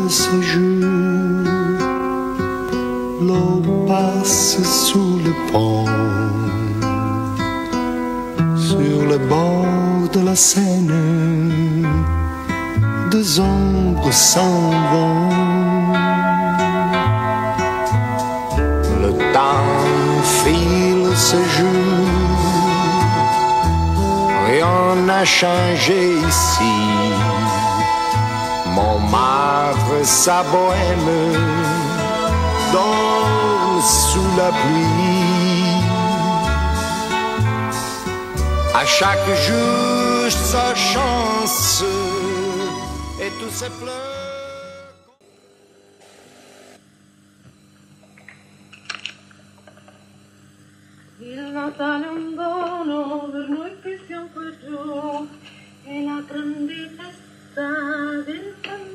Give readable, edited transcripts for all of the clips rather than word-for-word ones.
ce jour, l'eau passe sous le pont, sur le bord de la Seine, deux ombres s'en vont. Le temps file ce jour, rien n'a changé ici. Montmartre, sa bohème, dorme sous la pluie. À chaque jour sa chance et tous ses fleurs. Il Natale è un dono per noi che siamo qua giù, è la grande festa del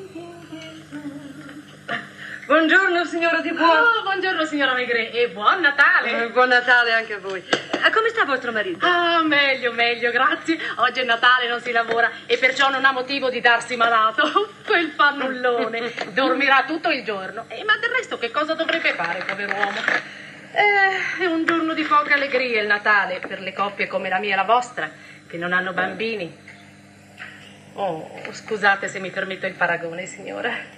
Buongiorno signora Di Buono. Oh, buongiorno signora Maigret e buon Natale. Buon Natale anche a voi. Come sta vostro marito? Ah, meglio, grazie. Oggi è Natale, non si lavora e perciò non ha motivo di darsi malato. Quel fannullone dormirà tutto il giorno. Ma del resto che cosa dovrebbe fare, pover'uomo? È un giorno di poca allegria il Natale per le coppie come la mia e la vostra, che non hanno bambini. Oh, scusate se mi permetto il paragone, signora.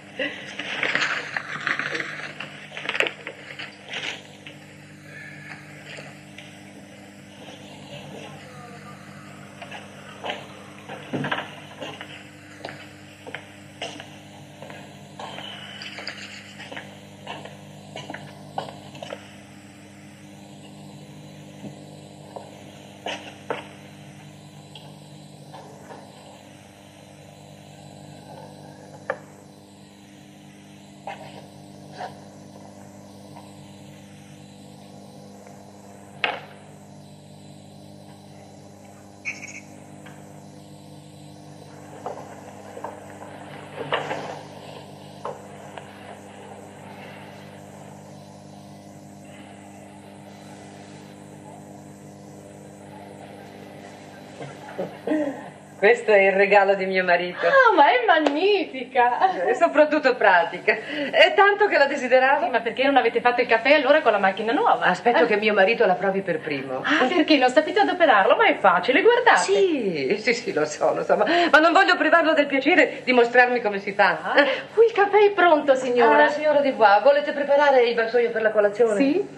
Questo è il regalo di mio marito. Ah, ma è magnifica! E soprattutto pratica. È tanto che la desideravo. Sì, ma perché non avete fatto il caffè allora con la macchina nuova? Aspetto che mio marito la provi per primo. Ah, perché non sapete adoperarlo? Ma è facile, guardate. Sì, lo so, ma non voglio privarlo del piacere di mostrarmi come si fa. Qui il caffè è pronto, signora. Signora Di Bois, volete preparare il vassoio per la colazione? Sì.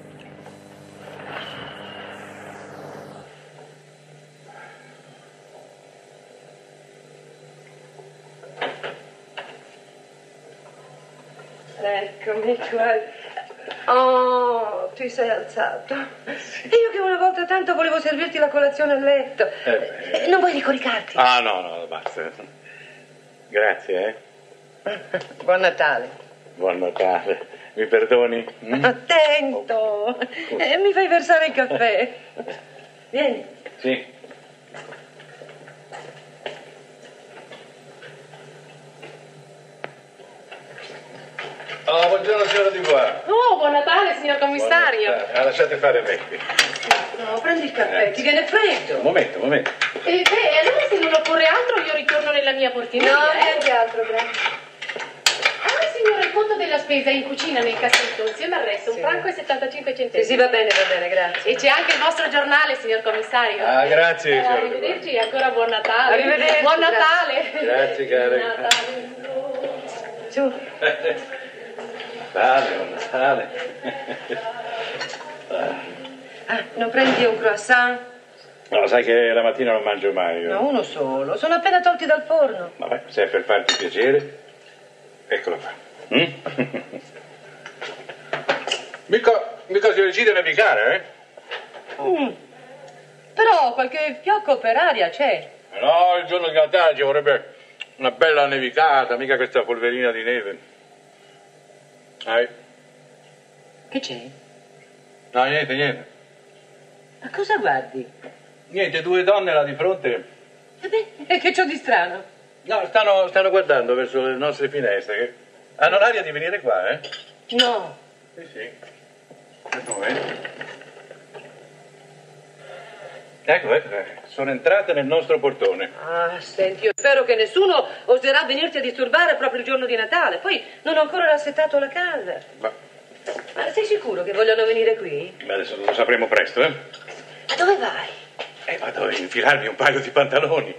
Eccomi qua. Oh, ti sei alzato. Sì. E io che una volta tanto volevo servirti la colazione a letto. Non vuoi ricoricarti? Ah, no, basta. Grazie, Buon Natale. Buon Natale. Mi perdoni? Attento. Mi fai versare il caffè. Vieni. Sì. Oh, buongiorno signora Di Bois. Oh, buon Natale, signor commissario. Lasciate fare me qui. No, prendi il caffè, ti viene freddo. Un momento. Allora se non occorre altro io ritorno nella mia portineria. No, niente altro, grazie. Signora, il conto della spesa è in cucina nel cassetto, insieme al resto, Sì. £1,75. Sì, va bene, grazie. E c'è anche il vostro giornale, signor commissario. Ah, grazie. signora Di Bois. Arrivederci e ancora buon Natale. Arrivederci, Buon Natale. Grazie, cara. Buon Natale. Su. Buon Natale. Non prendi un croissant? No, sai che la mattina non mangio mai. No, uno solo. Sono appena tolti dal forno. Vabbè, se è per farti piacere, eccolo qua. Mica si decide a nevicare, Però qualche fiocco per aria c'è. No, il giorno di Natale ci vorrebbe una bella nevicata, mica questa polverina di neve. Che c'è? No, niente. Ma cosa guardi? Niente, due donne là di fronte. E che c'ho di strano? No, stanno guardando verso le nostre finestre, che hanno l'aria di venire qua, No. Sì. Aspetta un momento. Ecco, sono entrate nel nostro portone. Ah, senti, io spero che nessuno oserà venirti a disturbare proprio il giorno di Natale. Poi non ho ancora rassettato la casa. Ma sei sicuro che vogliono venire qui? Beh, adesso lo sapremo presto, eh? Ma dove vai? Vado a infilarmi un paio di pantaloni,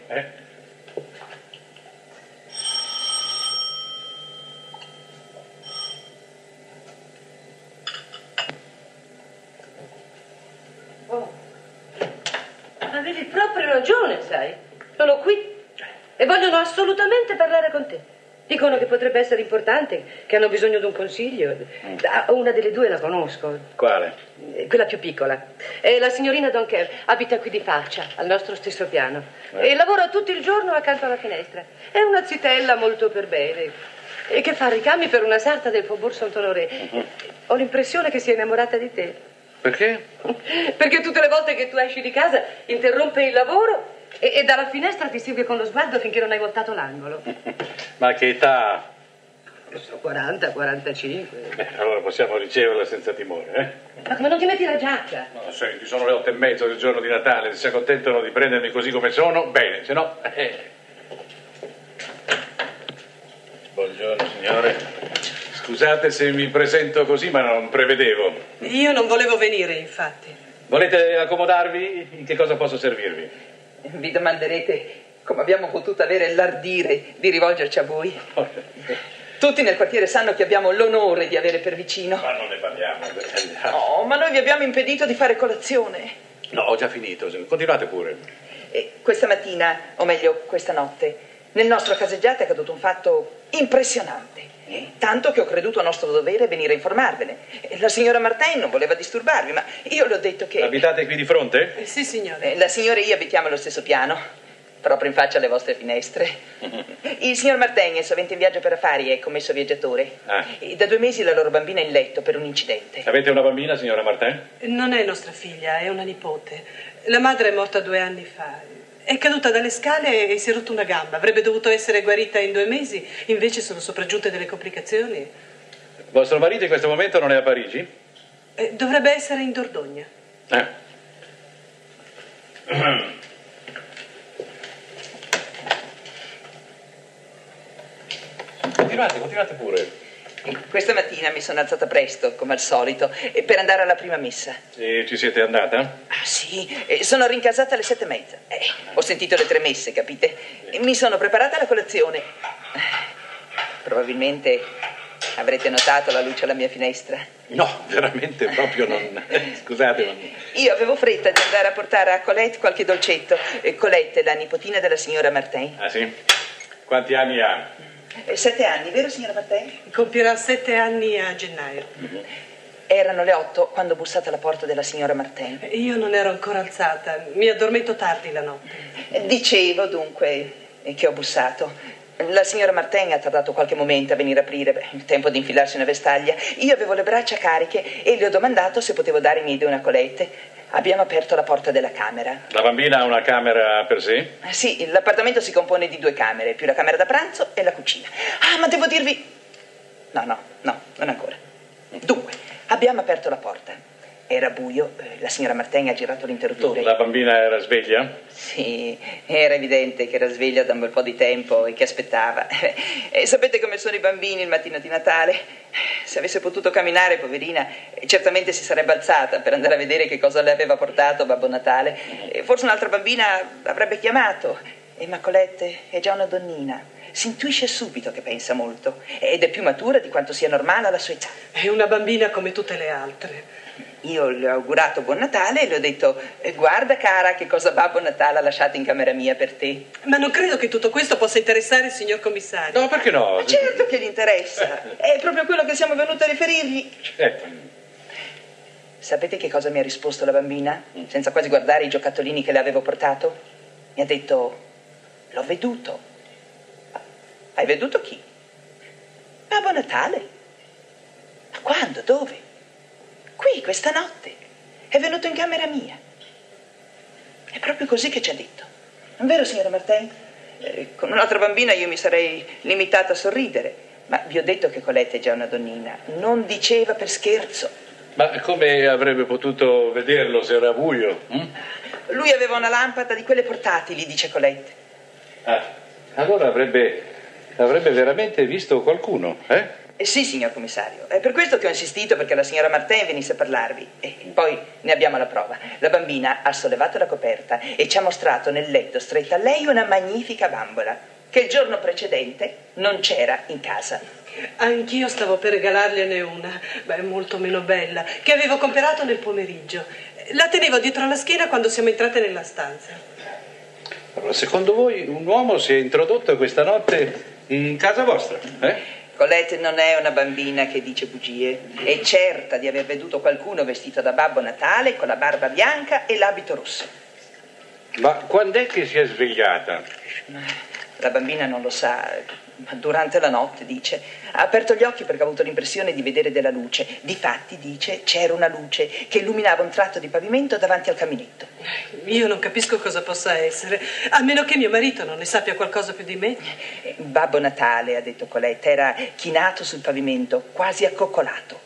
Oh. Avevi proprio ragione, sai? Sono qui e vogliono assolutamente parlare con te. Dicono che potrebbe essere importante, che hanno bisogno di un consiglio. Una delle due la conosco. Quale? Quella più piccola. È la signorina Donker, abita qui di faccia, al nostro stesso piano. E lavora tutto il giorno accanto alla finestra. È una zitella molto per bene. E che fa ricami per una sarta del Faubourg Saint-Honoré. Ho l'impressione che sia innamorata di te. Perché? Perché tutte le volte che tu esci di casa interrompe il lavoro e dalla finestra ti segue con lo sguardo finché non hai voltato l'angolo. Ma che età? 40, 45. Allora possiamo riceverla senza timore, Ma come non ti metti la giacca? No, senti, sono le 8:30 del giorno di Natale, se si accontentano di prendermi così come sono, bene, se no... Buongiorno, signore. Scusate se mi presento così, ma non prevedevo. Io non volevo venire, infatti. Volete accomodarvi? In che cosa posso servirvi? Vi domanderete come abbiamo potuto avere l'ardire di rivolgerci a voi. Tutti nel quartiere sanno che abbiamo l'onore di avere per vicino. Ma non ne parliamo, per carità. No, ma noi vi abbiamo impedito di fare colazione. No, ho già finito, continuate pure. Questa mattina, o meglio questa notte, nel nostro caseggiato è accaduto un fatto impressionante. Tanto che ho creduto nostro dovere venire a informarvene. La signora Martin non voleva disturbarvi, ma io le ho detto che... Abitate qui di fronte? Sì, signore. La signora e io abitiamo allo stesso piano, proprio in faccia alle vostre finestre. Il signor Martin è sovente in viaggio per affari, è commesso viaggiatore. E da 2 mesi la loro bambina è in letto per un incidente. Avete una bambina, signora Martin? Non è nostra figlia, è una nipote. La madre è morta 2 anni fa. È caduta dalle scale e si è rotta una gamba. Avrebbe dovuto essere guarita in 2 mesi, invece sono sopraggiunte delle complicazioni. Vostro marito in questo momento non è a Parigi? Dovrebbe essere in Dordogne. Continuate pure. Questa mattina mi sono alzata presto, come al solito, per andare alla prima messa. E ci siete andata? Ah, sì, sono rincasata alle 7:30. Ho sentito le 3 messe, capite? Mi sono preparata la colazione. Probabilmente avrete notato la luce alla mia finestra. No, veramente proprio non... Scusate, ma... Io avevo fretta di andare a portare a Colette qualche dolcetto. Colette è la nipotina della signora Martin. Ah, sì? Quanti anni ha? 7 anni, vero signora Martin? Compierà 7 anni a gennaio. Erano le 8 quando ho bussato alla porta della signora Martin. Io non ero ancora alzata, mi addormento tardi la notte. Dicevo dunque che ho bussato. La signora Martin ha tardato qualche momento a venire a aprire, il tempo di infilarsi una vestaglia. Io avevo le braccia cariche e le ho domandato se potevo dare i miei 2 Colette. Abbiamo aperto la porta della camera. La bambina ha una camera per sé? Sì, l'appartamento si compone di 2 camere, più la camera da pranzo e la cucina. Ah, ma devo dirvi... No, non ancora. Dunque, abbiamo aperto la porta. Era buio, la signora Martin ha girato l'interruttore. La bambina era sveglia? Sì, era evidente che era sveglia da un bel po' di tempo e che aspettava. E sapete come sono i bambini il mattino di Natale? Se avesse potuto camminare, poverina, certamente si sarebbe alzata per andare a vedere che cosa le aveva portato Babbo Natale. Forse un'altra bambina avrebbe chiamato. Ma Colette è già una donnina. Si intuisce subito che pensa molto ed è più matura di quanto sia normale alla sua età. È una bambina come tutte le altre. Io le ho augurato buon Natale e le ho detto: guarda cara che cosa Babbo Natale ha lasciato in camera mia per te. Ma non credo che tutto questo possa interessare il signor commissario. No, perché no? Ma certo che gli interessa, è proprio quello che siamo venuti a riferirgli. Sapete che cosa mi ha risposto la bambina? Senza quasi guardare i giocattolini che le avevo portato? Mi ha detto: l'ho veduto. Hai veduto chi? Babbo Natale. Ma quando? Dove? Qui, questa notte. È venuto in camera mia. È proprio così che ci ha detto. Non è vero, signora Martin? Con un'altra bambina io mi sarei limitata a sorridere. Ma vi ho detto che Colette è già una donnina. Non diceva per scherzo. Ma come avrebbe potuto vederlo se era buio? Lui aveva una lampada di quelle portatili, dice Colette. Ah, allora avrebbe veramente visto qualcuno, eh? Sì, signor commissario. È per questo che ho insistito perché la signora Martin venisse a parlarvi. E poi ne abbiamo la prova. La bambina ha sollevato la coperta e ci ha mostrato nel letto stretta a lei una magnifica bambola che il giorno precedente non c'era in casa. Anch'io stavo per regalargliene una, molto meno bella, che avevo comprato nel pomeriggio. La tenevo dietro alla schiena quando siamo entrate nella stanza. Allora, secondo voi un uomo si è introdotto questa notte in casa vostra, eh? Colette non è una bambina che dice bugie. È certa di aver veduto qualcuno vestito da Babbo Natale con la barba bianca e l'abito rosso. Ma quando è che si è svegliata? La bambina non lo sa, ma durante la notte, dice. Ha aperto gli occhi perché ha avuto l'impressione di vedere della luce. Difatti, dice, c'era una luce che illuminava un tratto di pavimento davanti al caminetto. Io non capisco cosa possa essere, a meno che mio marito non ne sappia qualcosa più di me. Babbo Natale, ha detto Colette, era chinato sul pavimento, quasi accoccolato.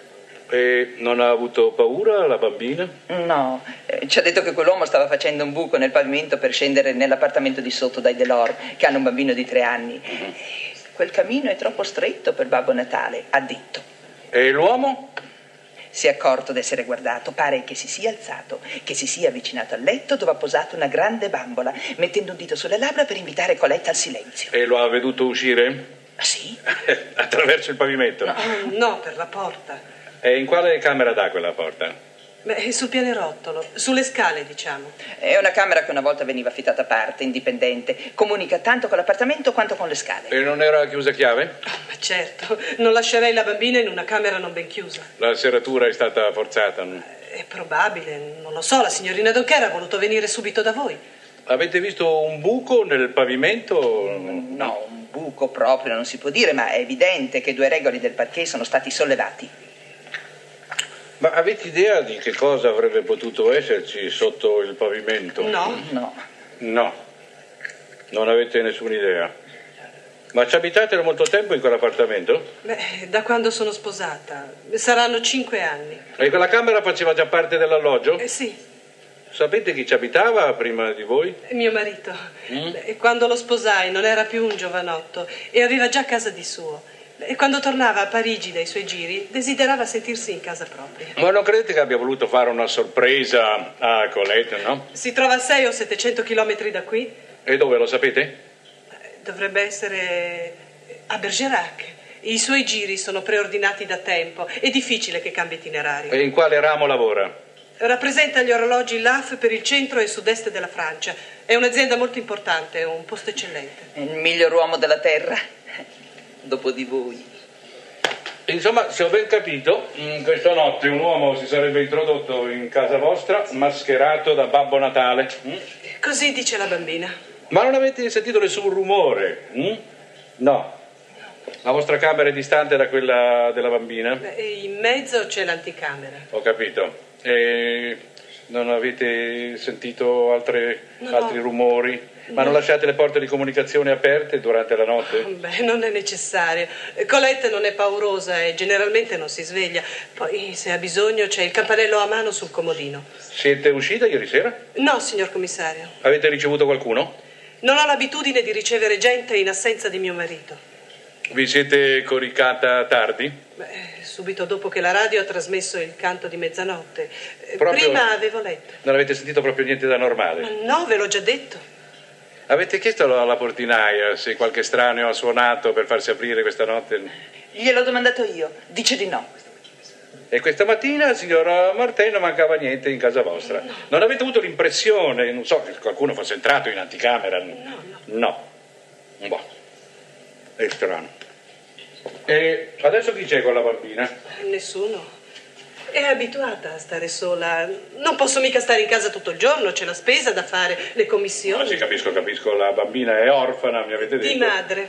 E non ha avuto paura la bambina? No, ci ha detto che quell'uomo stava facendo un buco nel pavimento per scendere nell'appartamento di sotto dai Delors, che hanno un bambino di 3 anni. Quel cammino è troppo stretto per Babbo Natale, ha detto. E l'uomo? Si è accorto d'essere guardato, pare che si sia alzato, che si sia avvicinato al letto dove ha posato una grande bambola, mettendo un dito sulle labbra per invitare Colette al silenzio. E lo ha veduto uscire? Sì? Attraverso il pavimento? No, per la porta. E in quale camera dà quella porta? Sul pianerottolo, sulle scale, diciamo. È una camera che una volta veniva affittata a parte, indipendente. Comunica tanto con l'appartamento quanto con le scale. E non era chiusa a chiave? Ma certo, non lascerei la bambina in una camera non ben chiusa. La serratura è stata forzata? È probabile, non lo so, la signorina Doncher ha voluto venire subito da voi. Avete visto un buco nel pavimento? No, un buco proprio non si può dire, ma è evidente che 2 regoli del parquet sono stati sollevati. Ma avete idea di che cosa avrebbe potuto esserci sotto il pavimento? No. No, non avete nessuna idea. Ma ci abitate da molto tempo in quell'appartamento? Da quando sono sposata. Saranno 5 anni. E quella camera faceva già parte dell'alloggio? Sì. Sapete chi ci abitava prima di voi? Mio marito. Quando lo sposai non era più un giovanotto e aveva già casa di suo. E quando tornava a Parigi dai suoi giri, desiderava sentirsi in casa propria. Ma non credete che abbia voluto fare una sorpresa a Colette, no? Si trova a 600 o 700 chilometri da qui. E dove lo sapete? Dovrebbe essere a Bergerac. I suoi giri sono preordinati da tempo. È difficile che cambi itinerario. E in quale ramo lavora? Rappresenta gli orologi LAF per il centro e sud-est della Francia. È un'azienda molto importante, è un posto eccellente. È il miglior uomo della terra. Dopo di voi. Insomma, se ho ben capito, questa notte un uomo si sarebbe introdotto in casa vostra mascherato da Babbo Natale. Così dice la bambina. Ma non avete sentito nessun rumore? No. La vostra camera è distante da quella della bambina? In mezzo c'è l'anticamera. Ho capito. E non avete sentito altri rumori? Ma non lasciate le porte di comunicazione aperte durante la notte? Non è necessario. Colette non è paurosa e generalmente non si sveglia. Poi, se ha bisogno, c'è il campanello a mano sul comodino. Siete uscita ieri sera? No, signor commissario. Avete ricevuto qualcuno? Non ho l'abitudine di ricevere gente in assenza di mio marito. Vi siete coricata tardi? Subito dopo che la radio ha trasmesso il canto di mezzanotte. Proprio... Prima avevo letto. Non avete sentito proprio niente da normale? Ma no, ve l'ho già detto. Avete chiesto alla portinaia se qualche estraneo ha suonato per farsi aprire questa notte? Gliel'ho domandato io, dice di no. E questa mattina, signora Martin, non mancava niente in casa vostra. Non avete avuto l'impressione, non so, che qualcuno fosse entrato in anticamera? No. Boh. È strano. E adesso chi c'è con la bambina? Nessuno. È abituata a stare sola. Non posso mica stare in casa tutto il giorno, c'è la spesa da fare, le commissioni. Sì, capisco. La bambina è orfana, mi avete detto. Di madre.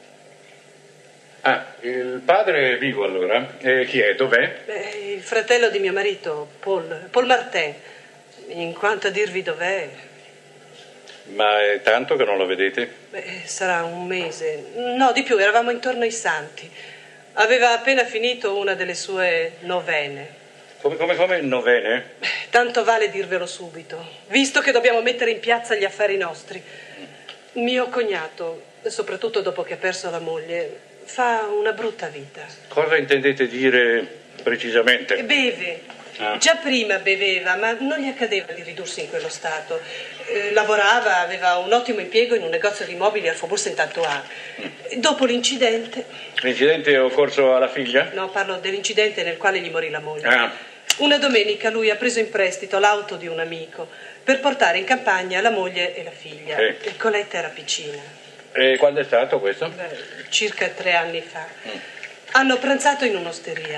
Ah, il padre è vivo allora? E chi è? Dov'è? Il fratello di mio marito, Paul Martin. In quanto a dirvi dov'è... Ma è tanto che non lo vedete? Sarà un mese. No, di più, eravamo intorno ai santi. Aveva appena finito una delle sue novene. Come novene? Tanto vale dirvelo subito, visto che dobbiamo mettere in piazza gli affari nostri. Mio cognato, soprattutto dopo che ha perso la moglie, fa una brutta vita. Cosa intendete dire precisamente? Beve. Già prima beveva, ma non gli accadeva di ridursi in quello stato. Lavorava, aveva un ottimo impiego in un negozio di mobili al Faubourg Saint-Antoine. Dopo l'incidente... L'incidente è occorso alla figlia? No, parlo dell'incidente nel quale gli morì la moglie. Una domenica lui ha preso in prestito l'auto di un amico per portare in campagna la moglie e la figlia. E Colette era piccina. E quando è stato questo? Circa 3 anni fa. Hanno pranzato in un'osteria.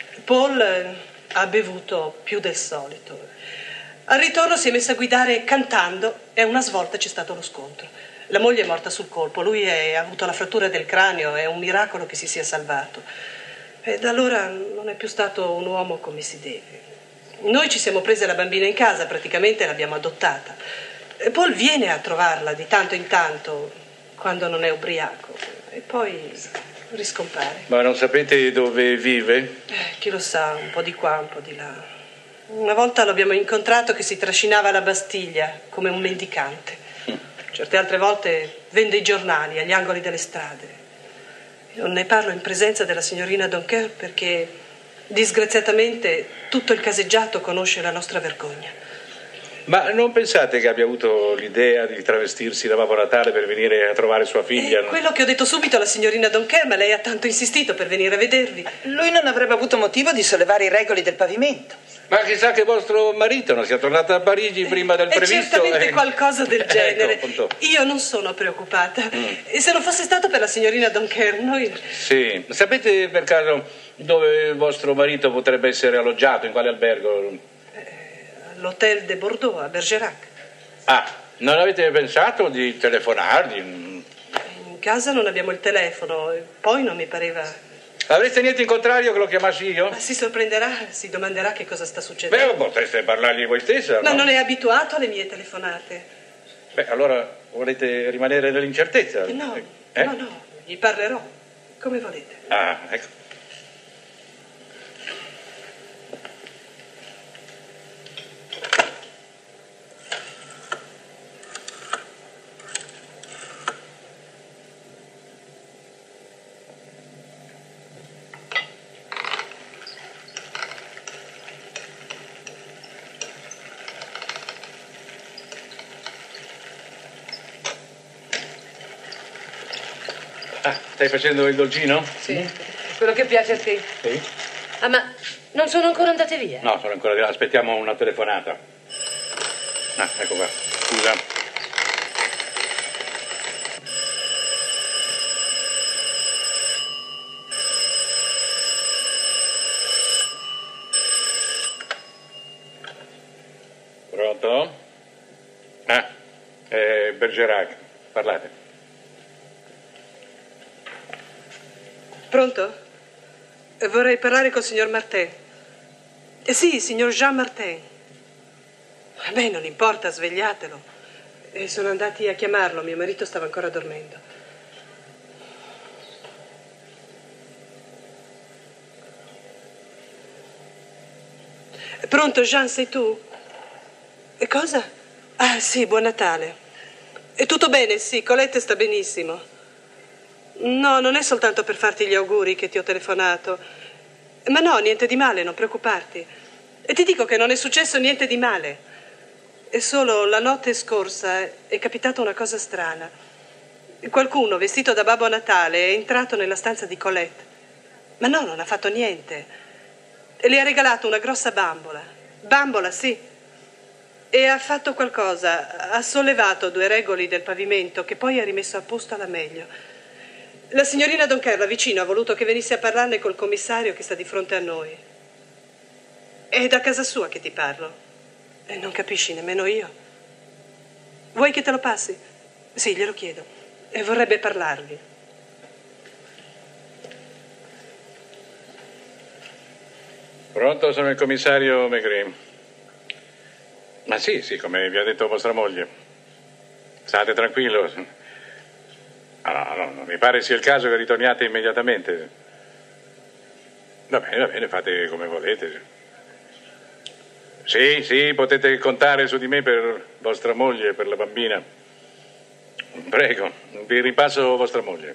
Paul ha bevuto più del solito. Al ritorno si è messa a guidare cantando e a una svolta c'è stato lo scontro. La moglie è morta sul colpo, lui ha avuto la frattura del cranio, è un miracolo che si sia salvato. E da allora non è più stato un uomo come si deve. Noi ci siamo prese la bambina in casa, praticamente l'abbiamo adottata. E Paul viene a trovarla di tanto in tanto, quando non è ubriaco, e poi riscompare. Ma non sapete dove vive? Chi lo sa, un po' di qua, un po' di là. Una volta l'abbiamo incontrato che si trascinava alla Bastiglia come un mendicante. Certe altre volte vende i giornali agli angoli delle strade. Non ne parlo in presenza della signorina Donker perché, disgraziatamente, tutto il caseggiato conosce la nostra vergogna. Ma non pensate che abbia avuto l'idea di travestirsi da Babbo Natale per venire a trovare sua figlia? È quello che ho detto subito alla signorina Donker, ma lei ha tanto insistito per venire a vedervi. Lui non avrebbe avuto motivo di sollevare i regoli del pavimento. Ma chissà che vostro marito non sia tornato a Parigi prima del previsto. È certamente qualcosa del genere. Ecco, io non sono preoccupata. E se non fosse stato per la signorina Donker, noi... Sì, sapete per caso dove il vostro marito potrebbe essere alloggiato, in quale albergo? L'Hotel de Bordeaux, a Bergerac. Non avete pensato di telefonargli? In casa non abbiamo il telefono, e poi non mi pareva... Avreste niente in contrario che lo chiamassi io? Ma si sorprenderà, si domanderà che cosa sta succedendo. Beh, potreste parlargli voi stessa, Ma no? non è abituato alle mie telefonate. Beh, allora volete rimanere nell'incertezza? No, no, gli parlerò, come volete. Ecco. Stai facendo il dolcino? Sì, quello che piace a te. Sì. Ma non sono ancora andate via? No, sono ancora di là, aspettiamo una telefonata. Ecco qua, scusa. Pronto? Bergerac, parlate. Pronto? Vorrei parlare col signor Martin. Sì, signor Jean Martin. A me non importa, svegliatelo. Sono andati a chiamarlo, mio marito stava ancora dormendo. Pronto, Jean, sei tu? Cosa? Sì, buon Natale. È tutto bene, sì, Colette sta benissimo. No, non è soltanto per farti gli auguri che ti ho telefonato. Ma no, niente di male, non preoccuparti. E ti dico che non è successo niente di male. È solo la notte scorsa è capitata una cosa strana. Qualcuno vestito da Babbo Natale è entrato nella stanza di Colette. Ma no, non ha fatto niente. E le ha regalato una grossa bambola. Bambola, sì. E ha fatto qualcosa. Ha sollevato 2 regoli del pavimento che poi ha rimesso a posto alla meglio. La signorina Donker, là vicino, ha voluto che venisse a parlarne col commissario che sta di fronte a noi. È da casa sua che ti parlo. E non capisci nemmeno io. Vuoi che te lo passi? Sì, glielo chiedo. E vorrebbe parlarvi. Pronto, sono il commissario Maigret. Ma sì, come vi ha detto vostra moglie. State tranquillo. No, non mi pare sia il caso che ritorniate immediatamente. Va bene, fate come volete. Sì, potete contare su di me per vostra moglie e per la bambina. Prego, vi ripasso vostra moglie.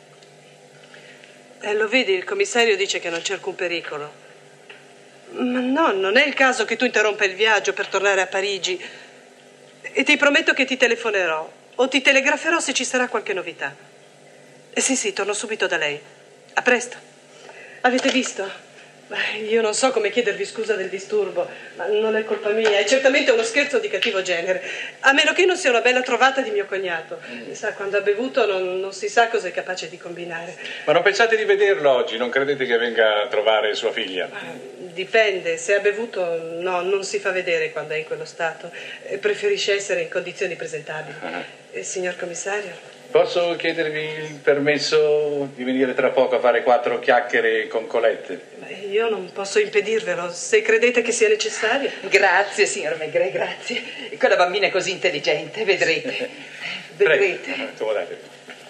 Lo vedi, il commissario dice che non c'è alcun pericolo. Ma no, non è il caso che tu interrompa il viaggio per tornare a Parigi. E ti prometto che ti telefonerò o ti telegraferò se ci sarà qualche novità. Sì, torno subito da lei. A presto. Avete visto? Io non so come chiedervi scusa del disturbo, ma non è colpa mia, è certamente uno scherzo di cattivo genere, a meno che non sia una bella trovata di mio cognato. Sa, quando ha bevuto non si sa cosa è capace di combinare. Ma non pensate di vederlo oggi? Non credete che venga a trovare sua figlia? Dipende, se ha bevuto no, non si fa vedere quando è in quello stato. Preferisce essere in condizioni presentabili. Signor commissario? Posso chiedervi il permesso di venire tra poco a fare 4 chiacchiere con Colette? Io non posso impedirvelo, se credete che sia necessario. Grazie, signor Maigret, grazie. Quella bambina è così intelligente, vedrete. Vedrete. Prego, accomodate.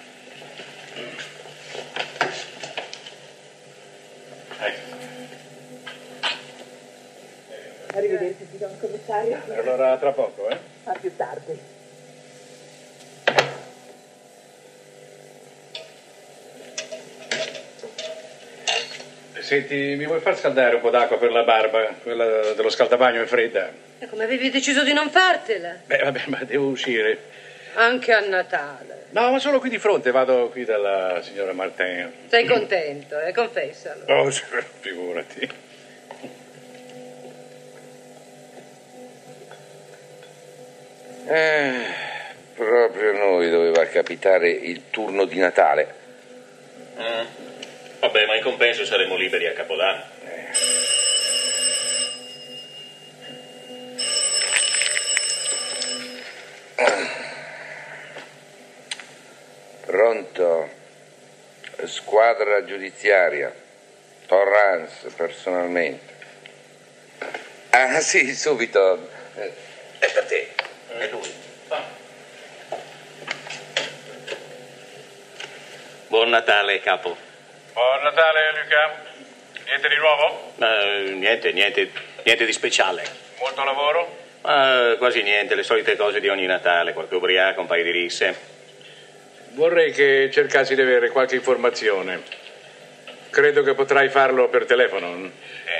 Arrivederci, signor commissario. Allora, tra poco, eh? A più tardi. Senti, mi vuoi far scaldare un po' d'acqua per la barba? Quella dello scaldabagno è fredda. E come avevi deciso di non fartela? Beh, vabbè, ma devo uscire. Anche a Natale. No, ma solo qui di fronte, vado qui dalla signora Martin. Sei contento, confessalo. Oh, figurati. Proprio a noi doveva capitare il turno di Natale. Vabbè, ma in compenso saremo liberi a Capodanno. Pronto? Squadra giudiziaria. Torrance, personalmente. Ah, sì, subito. È per te. È lui. Buon Natale, capo. Buon Natale, Luca. Niente di nuovo? Niente di speciale. Molto lavoro? Quasi niente, le solite cose di ogni Natale, qualche ubriaco, un paio di risse. Vorrei che cercassi di avere qualche informazione. Credo che potrai farlo per telefono.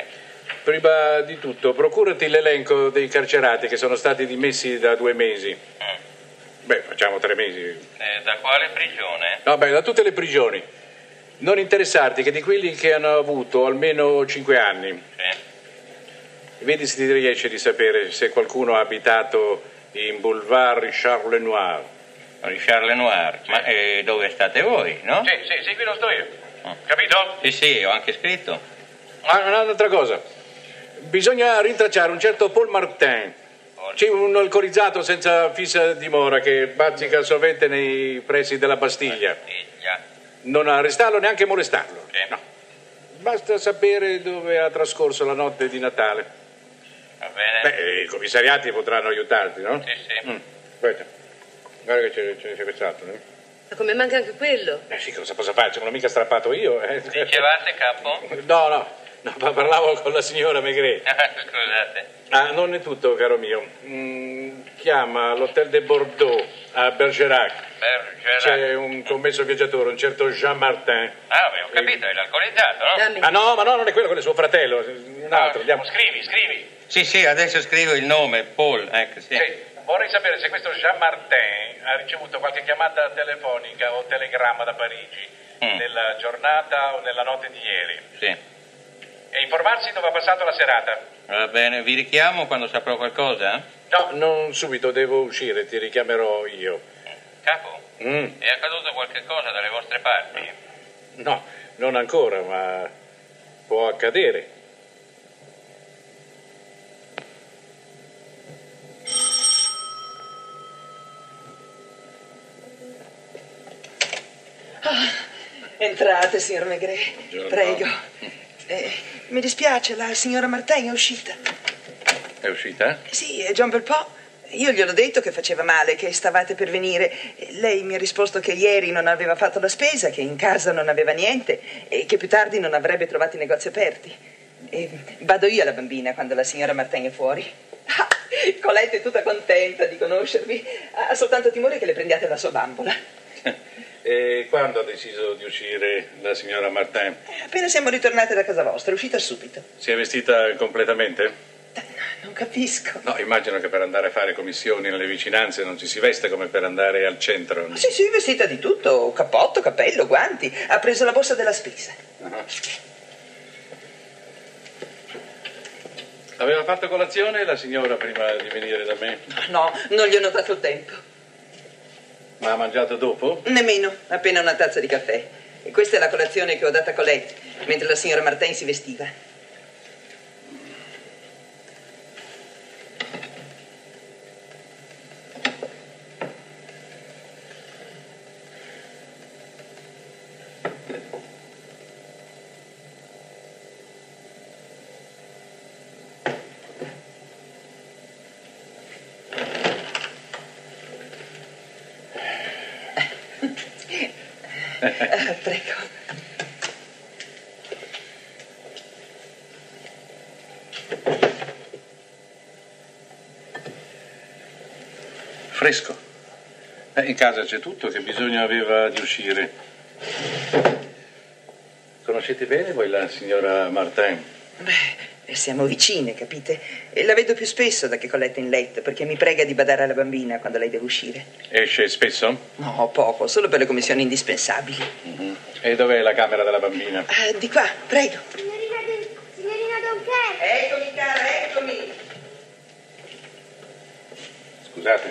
Prima di tutto, procurati l'elenco dei carcerati che sono stati dimessi da 2 mesi. Beh, facciamo 3 mesi. Da quale prigione? No, da tutte le prigioni. Non interessarti che di quelli che hanno avuto almeno 5 anni. Vedi se ti riesce di sapere se qualcuno ha abitato in Boulevard Richard Lenoir. Richard Lenoir? Sì. Ma dove state voi, no? Sì, qui lo sto io. Capito? Sì, ho anche scritto. Un'altra cosa. Bisogna rintracciare un certo Paul Martin. C'è un alcolizzato senza fissa dimora che bazzica sovente nei pressi della Bastiglia. Non arrestarlo, neanche molestarlo. No. Basta sapere dove ha trascorso la notte di Natale. Va bene. I commissariati potranno aiutarti, no? Sì. Aspetta. Guarda che c'è quest'altro, no? Ma come manca anche quello? Sì, cosa posso fare? Ce l'ho mica strappato io. Dicevate, capo? No, parlavo con la signora Maigret. Scusate. Non è tutto, caro mio. Chiama l'Hotel de Bordeaux a Bergerac. C'è un commesso viaggiatore, un certo Jean Martin. Ho capito, è l'alcolizzato, no? Dammi. No, ma no, non è quello è suo fratello. Un altro, andiamo. Scrivi. Sì, adesso scrivo il nome, Paul, ecco, sì. Vorrei sapere se questo Jean Martin ha ricevuto qualche chiamata telefonica o telegramma da Parigi nella giornata o nella notte di ieri. Sì. E informarsi dove ha passato la serata. Va bene, vi richiamo quando saprò qualcosa? No, non subito, devo uscire, ti richiamerò io. Capo, è accaduto qualche cosa dalle vostre parti? No, non ancora, ma può accadere. Entrate, signor Maigret. Buongiorno. Prego. Mi dispiace, la signora Martin è uscita. È uscita? Sì, è John Belpot. Io gliel'ho detto che faceva male, che stavate per venire. Lei mi ha risposto che ieri non aveva fatto la spesa, che in casa non aveva niente e che più tardi non avrebbe trovato i negozi aperti. Vado io alla bambina quando la signora Martin è fuori. Colette è tutta contenta di conoscervi. Ha soltanto timore che le prendiate la sua bambola. E quando ha deciso di uscire la signora Martin? Appena siamo ritornate da casa vostra, è uscita subito. Si è vestita completamente? Non capisco. No, immagino che per andare a fare commissioni nelle vicinanze non ci si veste come per andare al centro. Sì, vestita di tutto, cappotto, cappello, guanti. Ha preso la borsa della spesa. Aveva fatto colazione la signora prima di venire da me? No, non gli ho notato il tempo. Ma ha mangiato dopo? Nemmeno, appena una tazza di caffè. E questa è la colazione che ho data a Colette, mentre la signora Martin si vestiva. Prego. Fresco. In casa c'è tutto, che bisogno aveva di uscire. Conoscete bene voi la signora Martin? Beh, siamo vicine, capite? E la vedo più spesso da che Colette è in letto, perché mi prega di badare alla bambina quando lei deve uscire. Esce spesso? No, poco, solo per le commissioni indispensabili. E dov'è la camera della bambina? Di qua, prego. Signorina Donker! Eccomi, cara, eccomi. Scusate.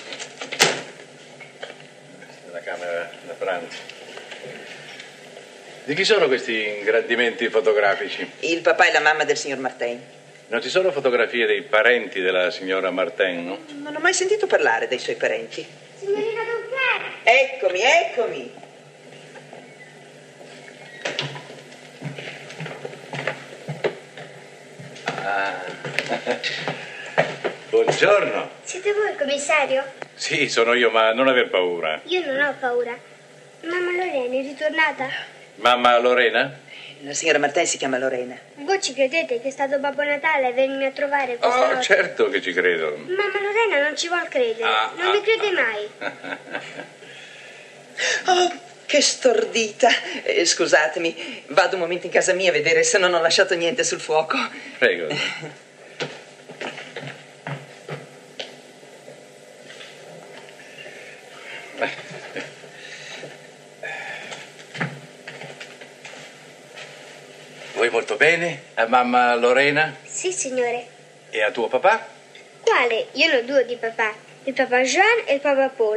Questa è la camera da pranzo. Di chi sono questi ingrandimenti fotografici? Il papà e la mamma del signor Martin. Non ci sono fotografie dei parenti della signora Martin, no? Non ho mai sentito parlare dei suoi parenti. Signorina Donker! Eccomi. Buongiorno. Siete voi il commissario? Sì, sono io, ma non aver paura. Io non ho paura. Mamma Lorena è ritornata? Mamma Lorena? La signora Martin si chiama Lorena. Voi ci credete che è stato Babbo Natale a venirmi a trovare questa notte? Certo che ci credo. Mamma Lorena non ci vuol credere. Non mi crede mai. Oh, che stordita. Scusatemi, vado un momento in casa mia a vedere se non ho lasciato niente sul fuoco. Prego. Vuoi molto bene a mamma Lorena? Sì, signore. E a tuo papà? Quale? Io ne ho due di papà. Il papà Jean e il papà Paul.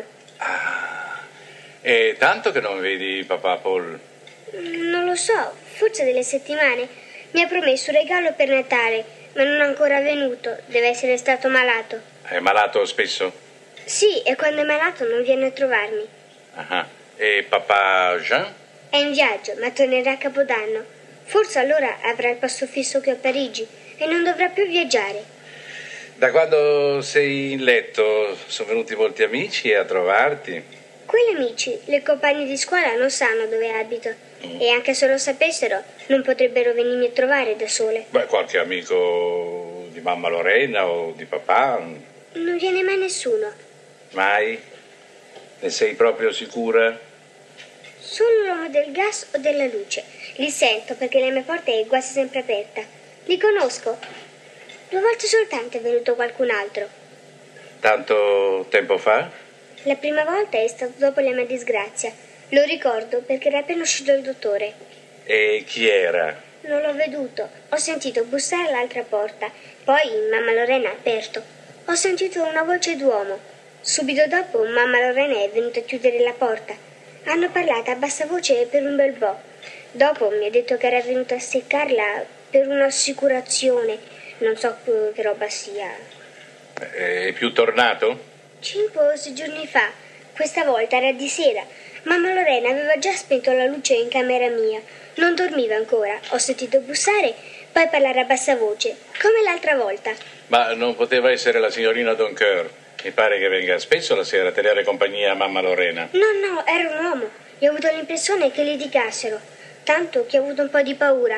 È tanto che non vedi papà Paul? Non lo so, forse delle settimane. Mi ha promesso un regalo per Natale, ma non è ancora venuto. Deve essere stato malato. È malato spesso? Sì, e quando è malato non viene a trovarmi. E papà Jean? È in viaggio, ma tornerà a Capodanno. Forse allora avrà il posto fisso qui a Parigi e non dovrà più viaggiare. Da quando sei in letto sono venuti molti amici a trovarti? Quegli amici, le compagne di scuola, non sanno dove abito. E anche se lo sapessero, non potrebbero venirmi a trovare da sole. Beh, qualche amico di mamma Lorena o di papà? Non viene mai nessuno. Mai? Ne sei proprio sicura? Solo l'uomo del gas o della luce. Li sento perché la mia porta è quasi sempre aperta. Li conosco. 2 volte soltanto è venuto qualcun altro. Tanto tempo fa? La prima volta è stato dopo la mia disgrazia. Lo ricordo perché era appena uscito il dottore. E chi era? Non l'ho veduto. Ho sentito bussare all'altra porta. Poi mamma Lorena ha aperto. Ho sentito una voce d'uomo. Subito dopo mamma Lorena è venuta a chiudere la porta. Hanno parlato a bassa voce per un bel po'. Dopo mi ha detto che era venuto a seccarla per un'assicurazione. Non so che roba sia. È più tornato? 5 o 6 giorni fa. Questa volta era di sera. Mamma Lorena aveva già spento la luce in camera mia. Non dormiva ancora. Ho sentito bussare, poi parlare a bassa voce, come l'altra volta. Ma non poteva essere la signorina Donker? Mi pare che venga spesso la sera a tenere compagnia a mamma Lorena. No, era un uomo. Io ho avuto l'impressione che litigassero, tanto che ho avuto un po' di paura.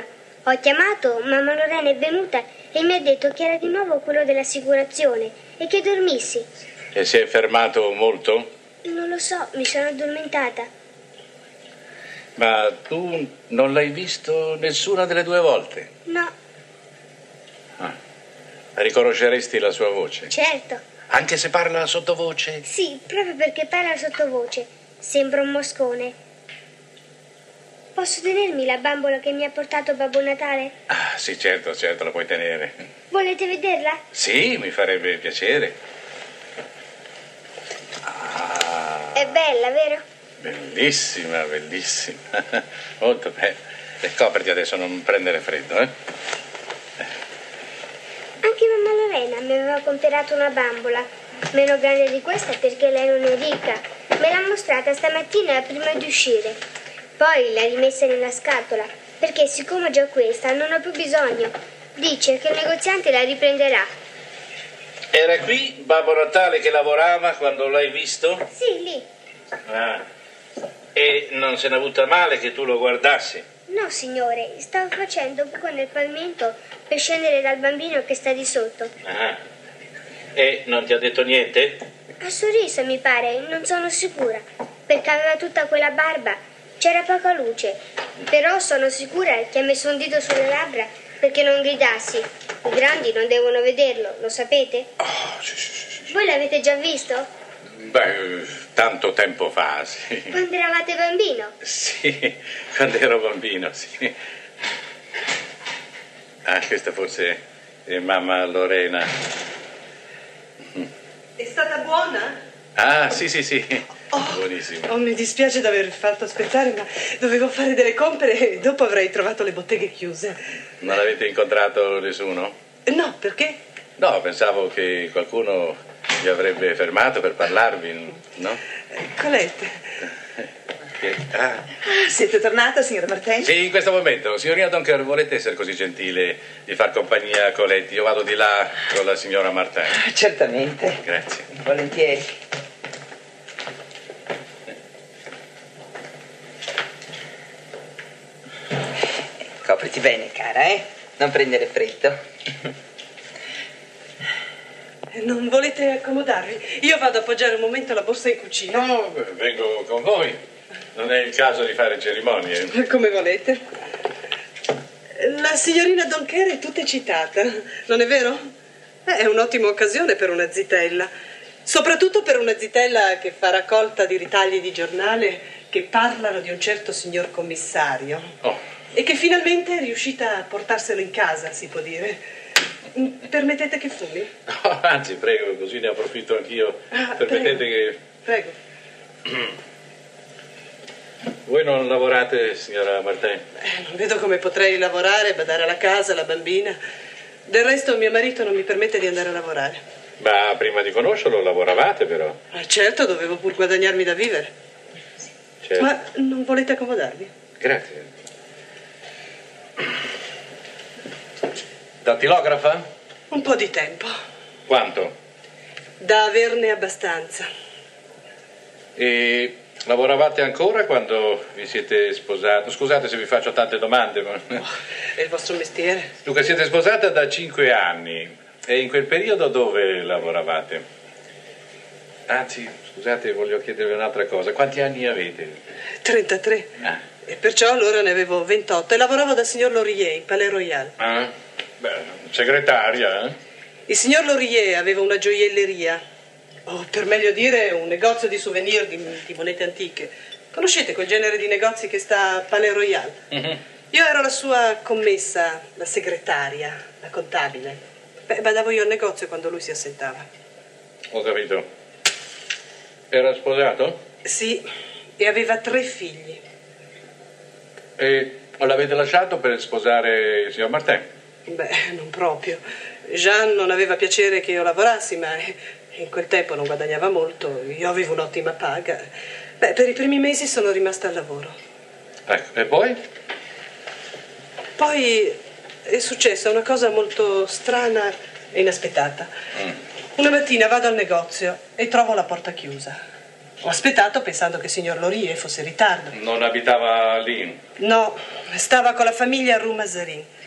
Ho chiamato, mamma Lorena è venuta e mi ha detto che era di nuovo quello dell'assicurazione e che dormissi. E si è fermato molto? Non lo so, mi sono addormentata. Ma tu non l'hai visto nessuna delle due volte? No. Ah. Riconosceresti la sua voce? Certo. Anche se parla sottovoce? Sì, proprio perché parla sottovoce. Sembra un moscone. Posso tenermi la bambola che mi ha portato Babbo Natale? Ah, sì, certo, la puoi tenere. Volete vederla? Sì, mi farebbe piacere. Ah, È bella, vero? bellissima, bellissima. Molto bella. E copriti adesso, non prendere freddo, eh? Anche mamma Lorena mi aveva comprato una bambola, meno grande di questa perché lei non è ricca. Me l'ha mostrata stamattina prima di uscire. Poi l'ha rimessa nella scatola, perché siccome ho già questa non ho più bisogno. Dice che il negoziante la riprenderà. Era qui Babbo Natale che lavorava quando l'hai visto? Sì, lì. Ah. E non se n'è avuta male che tu lo guardassi? No, signore, stavo facendo buco nel pavimento per scendere dal bambino che sta di sotto. Ah. E non ti ha detto niente? Ha sorriso, mi pare, non sono sicura, perché aveva tutta quella barba. C'era poca luce, però sono sicura che ha messo un dito sulle labbra perché non gridassi. I grandi non devono vederlo, lo sapete? Oh, sì. Voi l'avete già visto? Beh, tanto tempo fa, sì. Quando eravate bambino? Sì, quando ero bambino, sì. Ah, questa forse è mamma Lorena. È stata buona? Ah, sì. Buonissimo. Oh, mi dispiace di aver fatto aspettare, ma dovevo fare delle compere e dopo avrei trovato le botteghe chiuse. Non avete incontrato nessuno? No, perché? No, pensavo che qualcuno vi avrebbe fermato per parlarvi, no? Colette. Ah, Siete tornata, signora Martelli? sì, in questo momento. Signorina Donker, volete essere così gentile di far compagnia a Coletti? Io vado di là con la signora Martin. Certamente. Grazie. Volentieri. Copriti bene, cara, eh? Non prendere freddo. Non volete accomodarvi? Io vado a appoggiare un momento la borsa in cucina. No, vengo con voi. Non è il caso di fare cerimonie. Come volete. La signorina Donker è tutta eccitata, non è vero? È un'ottima occasione per una zitella. Soprattutto per una zitella che fa raccolta di ritagli di giornale che parlano di un certo signor commissario. Oh. E che finalmente è riuscita a portarselo in casa, si può dire. Permettete che fumi? No, anzi, prego, così ne approfitto anch'io. Permettete che... Prego. Voi non lavorate, signora Martin? Non vedo come potrei lavorare, badare alla casa, alla bambina. Del resto mio marito non mi permette di andare a lavorare. Ma prima di conoscerlo lavoravate, però. Certo, dovevo pur guadagnarmi da vivere. Certo. Ma non volete accomodarvi? Grazie. Dattilografa? Un po' di tempo. Quanto? Da averne abbastanza. E lavoravate ancora quando vi siete sposati? Scusate se vi faccio tante domande, ma... È il vostro mestiere? Dunque, siete sposata da 5 anni. E in quel periodo dove lavoravate? Anzi, scusate, voglio chiedervi un'altra cosa. Quanti anni avete? 33. Ah. E perciò allora ne avevo 28 e lavoravo da signor Laurier in Palais Royal. Ah? Beh, segretaria, eh? Il signor Laurier aveva una gioielleria, o per meglio dire un negozio di souvenir di monete antiche. Conoscete quel genere di negozi che sta a Palais Royal? Mm-hmm. Io ero la sua commessa, la segretaria, la contabile. Beh, badavo io al negozio quando lui si assentava. Ho capito. Era sposato? Sì, e aveva 3 figli. E l'avete lasciato per sposare il signor Martin? Beh, non proprio. Jean non aveva piacere che io lavorassi, ma in quel tempo non guadagnava molto. Io avevo un'ottima paga. Beh, per i primi mesi sono rimasta al lavoro. Ecco, e poi? Poi è successa una cosa molto strana e inaspettata. Una mattina vado al negozio e trovo la porta chiusa. Ho aspettato pensando che il signor Laurier fosse in ritardo. Non abitava lì? No, stava con la famiglia a Rue Mazarin.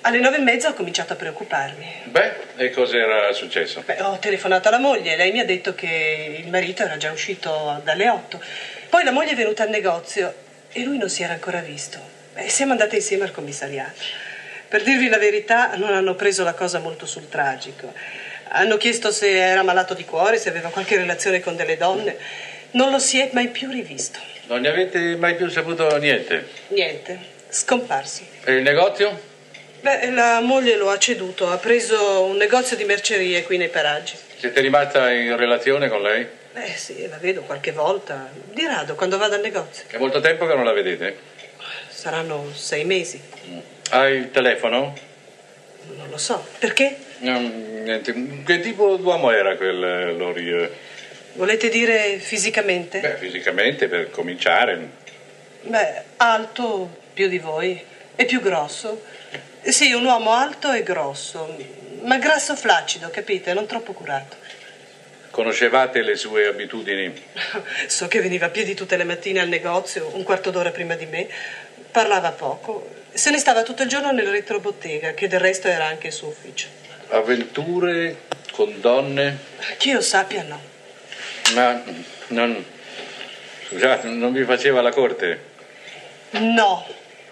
Alle 9:30 ho cominciato a preoccuparmi. Beh, e cos'era successo? Beh, ho telefonato alla moglie, lei mi ha detto che il marito era già uscito dalle 8. Poi la moglie è venuta al negozio e lui non si era ancora visto. Beh, siamo andate insieme al commissariato. Per dirvi la verità, non hanno preso la cosa molto sul tragico. Hanno chiesto se era malato di cuore, se aveva qualche relazione con delle donne. Non lo si è mai più rivisto. Non ne avete mai più saputo niente? Niente, scomparso. E il negozio? Beh, la moglie lo ha ceduto, ha preso un negozio di mercerie qui nei paraggi. Siete rimasta in relazione con lei? Sì, la vedo qualche volta, di rado, quando vado al negozio. È molto tempo che non la vedete? Saranno 6 mesi. Ha il telefono? Non lo so. Perché? Niente. Che tipo d'uomo era quel Lorieux? Volete dire fisicamente? Beh, fisicamente, per cominciare. Beh, alto più di voi e più grosso. Sì, un uomo alto e grosso, ma grasso flaccido, capite? Non troppo curato. Conoscevate le sue abitudini? So che veniva a piedi tutte le mattine al negozio, un quarto d'ora prima di me. Parlava poco. Se ne stava tutto il giorno nel retrobottega, che del resto era anche il suo ufficio. Avventure con donne? Che io sappia, no. Ma non... Scusate, non vi faceva la corte? No.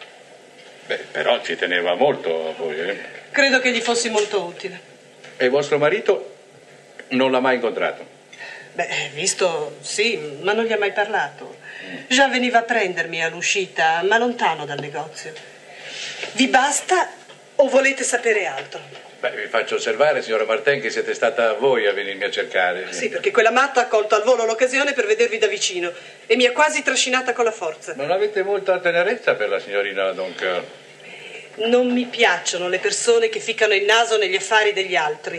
Beh, però ci teneva molto a voi, eh? Credo che gli fossi molto utile. E vostro marito non l'ha mai incontrato? Beh, visto, sì, ma non gli ha mai parlato. Già veniva a prendermi all'uscita, ma lontano dal negozio. Vi basta o volete sapere altro? Beh, vi faccio osservare, signora Martin, che siete stata voi a venirmi a cercare. Sì, perché quella matta ha colto al volo l'occasione per vedervi da vicino e mi ha quasi trascinata con la forza. Non avete molta tenerezza per la signorina Doncoeur? Non mi piacciono le persone che ficcano il naso negli affari degli altri.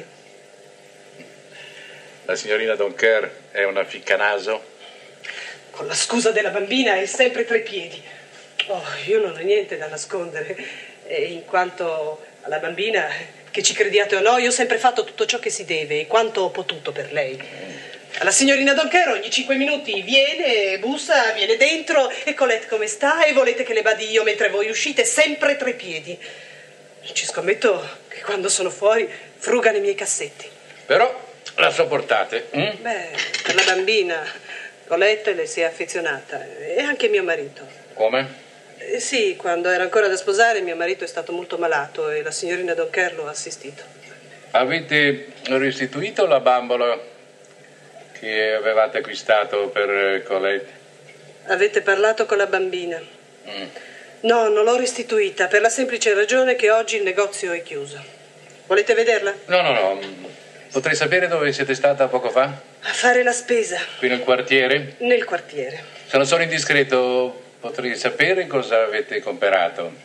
La signorina Doncoeur è una ficcanaso? Con la scusa della bambina è sempre tra i piedi. Oh, io non ho niente da nascondere. E in quanto alla bambina, che ci crediate o no, io ho sempre fatto tutto ciò che si deve e quanto ho potuto per lei. La signorina Doncoeur ogni 5 minuti viene, bussa, viene dentro e Colette come sta e volete che le badi io mentre voi uscite sempre tra i piedi. Ci scommetto che quando sono fuori fruga nei miei cassetti. Però la sopportate? Beh, per la bambina Colette le si è affezionata e anche mio marito. Come? Sì, quando era ancora da sposare mio marito è stato molto malato e la signorina Doncoeur lo ha assistito. Avete restituito la bambola che avevate acquistato per Colette? Avete parlato con la bambina? No, non l'ho restituita per la semplice ragione che oggi il negozio è chiuso. Volete vederla? No. Potrei sapere dove siete stata poco fa? A fare la spesa. Qui nel quartiere? Nel quartiere. Se non sono indiscreto, potrei sapere cosa avete comprato.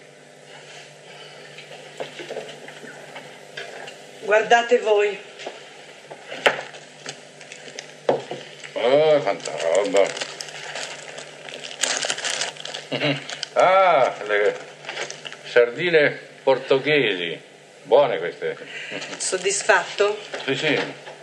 Guardate voi. Oh, quanta roba. Ah, le sardine portoghesi. Buone queste. Soddisfatto? Sì.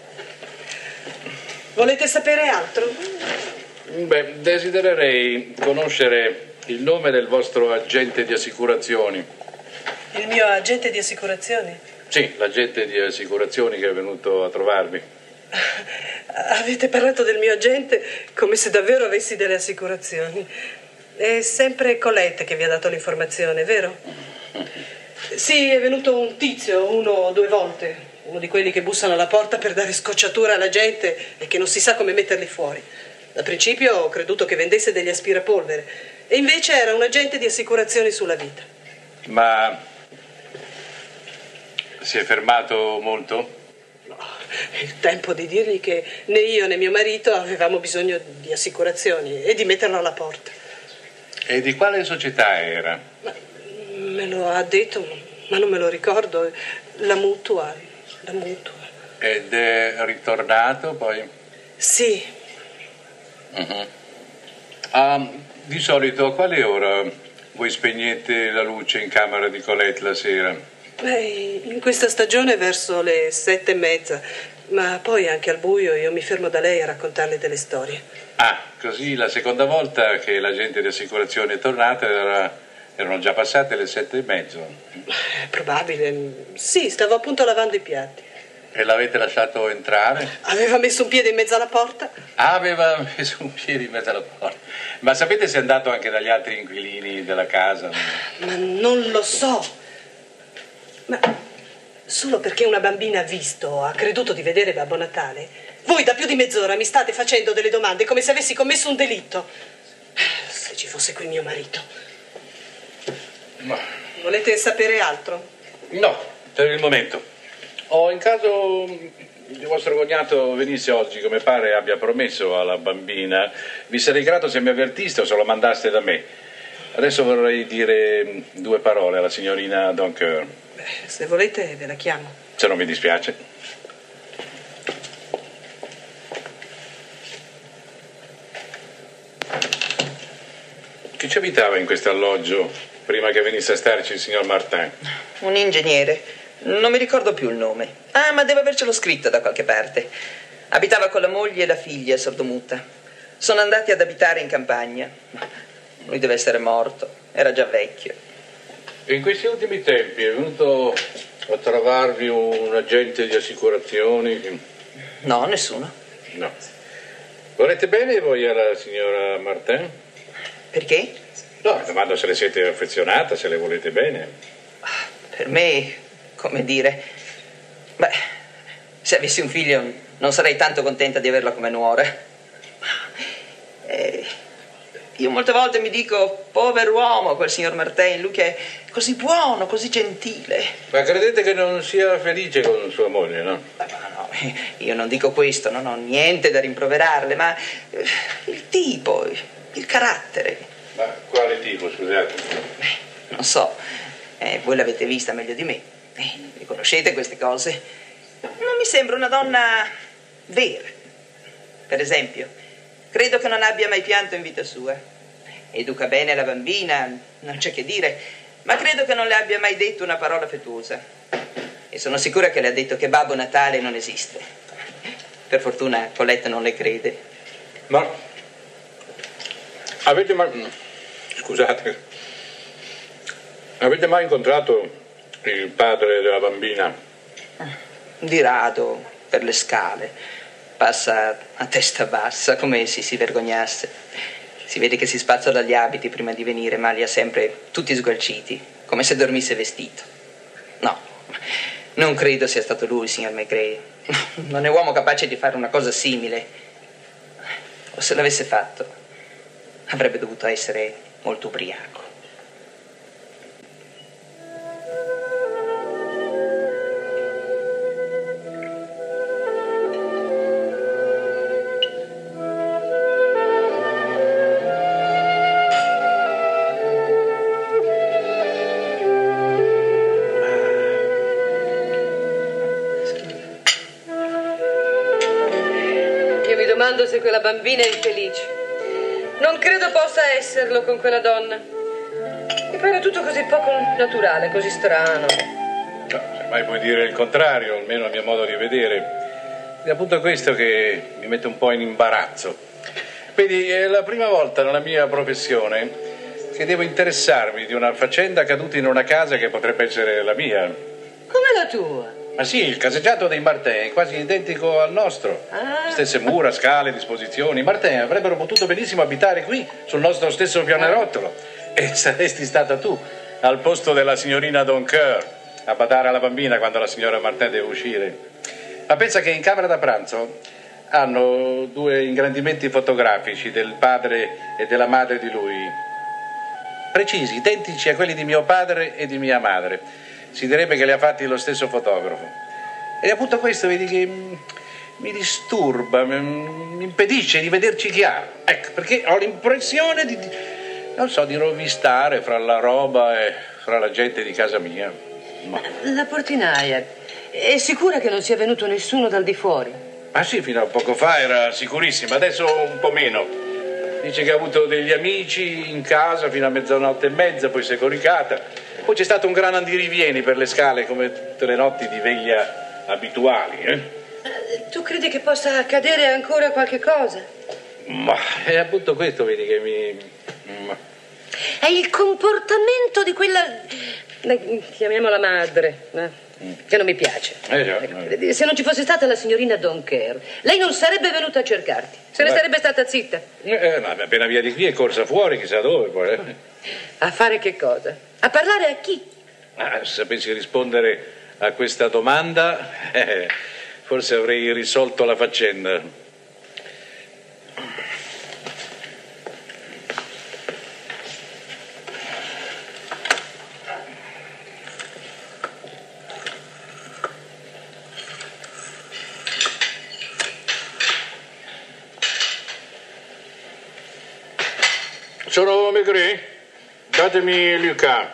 Volete sapere altro? Beh, desidererei conoscere il nome del vostro agente di assicurazioni. Il mio agente di assicurazioni? Sì, l'agente di assicurazioni che è venuto a trovarmi. Avete parlato del mio agente come se davvero avessi delle assicurazioni. È sempre Colette che vi ha dato l'informazione, vero? Sì, è venuto un tizio 1 o 2 volte, uno di quelli che bussano alla porta per dare scocciatura alla gente e che non si sa come metterli fuori. Da principio ho creduto che vendesse degli aspirapolvere e invece era un agente di assicurazioni sulla vita. Ma si è fermato molto? No, è il tempo di dirgli che né io né mio marito avevamo bisogno di assicurazioni e di metterlo alla porta. E di quale società era? Me lo ha detto, ma non me lo ricordo. La mutua. Ed è ritornato poi? Sì. Di solito a quale ora voi spegnete la luce in camera di Colette la sera? Beh, in questa stagione verso le 7:30, ma poi anche al buio io mi fermo da lei a raccontarle delle storie. Ah, così la seconda volta che l'agente di assicurazione è tornata era Erano già passate le 7:30. Probabile. Sì, stavo appunto lavando i piatti. E l'avete lasciato entrare? Aveva messo un piede in mezzo alla porta. Aveva messo un piede in mezzo alla porta. Ma sapete se è andato anche dagli altri inquilini della casa? Ma non lo so. Ma solo perché una bambina ha visto, ha creduto di vedere Babbo Natale, voi da più di mezz'ora mi state facendo delle domande come se avessi commesso un delitto. Se ci fosse qui mio marito. Ma... Volete sapere altro? No, per il momento. Ho in caso il vostro cognato venisse oggi, come pare abbia promesso alla bambina, vi sarei grato se mi avvertiste o se lo mandaste da me. Adesso vorrei dire 2 parole alla signorina Doncoeur. Se volete ve la chiamo. Se non vi dispiace. Chi ci abitava in questo alloggio prima che venisse a starci il signor Martin? Un ingegnere. Non mi ricordo più il nome. Ah, ma devo avercelo scritto da qualche parte. Abitava con la moglie e la figlia sordomuta. Sono andati ad abitare in campagna. Lui deve essere morto. Era già vecchio. E in questi ultimi tempi è venuto a trovarvi un agente di assicurazioni? No, nessuno. No. Volete bene voi alla signora Martin? Perché? No, domando se le siete affezionata, se le volete bene. Per me... come dire, beh, se avessi un figlio non sarei tanto contenta di averlo come nuora. Io molte volte mi dico, pover'uomo quel signor Martin, lui che è così buono, così gentile. Ma credete che non sia felice con sua moglie, no? No, io non dico questo, non ho niente da rimproverarle, ma il tipo, il carattere. Ma quale tipo, scusate? Non so, voi l'avete vista meglio di me. Le conoscete queste cose? Non mi sembra una donna vera. Per esempio, credo che non abbia mai pianto in vita sua. Educa bene la bambina, non c'è che dire, ma credo che non le abbia mai detto una parola affettuosa. E sono sicura che le ha detto che Babbo Natale non esiste. Per fortuna Colette non le crede. Ma avete mai... scusate, avete mai incontrato il padre della bambina? Di rado, per le scale. Passa a testa bassa, come se si vergognasse. Si vede che si spazzola gli abiti prima di venire, ma li ha sempre tutti sgualciti, come se dormisse vestito. No, non credo sia stato lui, signor Maigret. Non è uomo capace di fare una cosa simile. O se l'avesse fatto, avrebbe dovuto essere molto ubriaco. Se quella bambina è infelice. Non credo possa esserlo con quella donna. Mi pare tutto così poco naturale, così strano. No, se mai puoi dire il contrario, almeno a mio modo di vedere. È appunto questo che mi mette un po' in imbarazzo. Vedi, è la prima volta nella mia professione che devo interessarmi di una faccenda accaduta in una casa che potrebbe essere la mia. Come la tua? Ma sì, il caseggiato dei Martin è quasi identico al nostro. Stesse mura, scale, disposizioni. I Martin avrebbero potuto benissimo abitare qui, sul nostro stesso pianerottolo. E saresti stata tu, al posto della signorina Doncoeur, a badare alla bambina quando la signora Martin deve uscire. Ma pensa che in camera da pranzo hanno 2 ingrandimenti fotografici del padre e della madre di lui. Precisi, identici a quelli di mio padre e di mia madre. Si direbbe che li ha fatti lo stesso fotografo. Ed è appunto questo, vedi, che mi disturba, mi impedisce di vederci chiaro. Ecco, perché ho l'impressione di rovistare fra la roba e fra la gente di casa mia. Ma... La portinaia è sicura che non sia venuto nessuno dal di fuori? Ah sì, fino a poco fa era sicurissima, adesso un po' meno. Dice che ha avuto degli amici in casa fino a 00:30, poi si è coricata. Poi c'è stato un gran andirivieni per le scale, come tutte le notti di veglia abituali. Tu credi che possa accadere ancora qualche cosa? Ma è appunto questo, vedi, che mi... È il comportamento di quella, chiamiamola madre, che non mi piace. Se non ci fosse stata la signorina Donker, lei non sarebbe venuta a cercarti, se ne sarebbe stata zitta. Ma appena via di qui è corsa fuori, chissà dove poi. A fare che cosa? A parlare a chi? Se sapessi rispondere a questa domanda, forse avrei risolto la faccenda. Sono Maigret, datemi Lucas.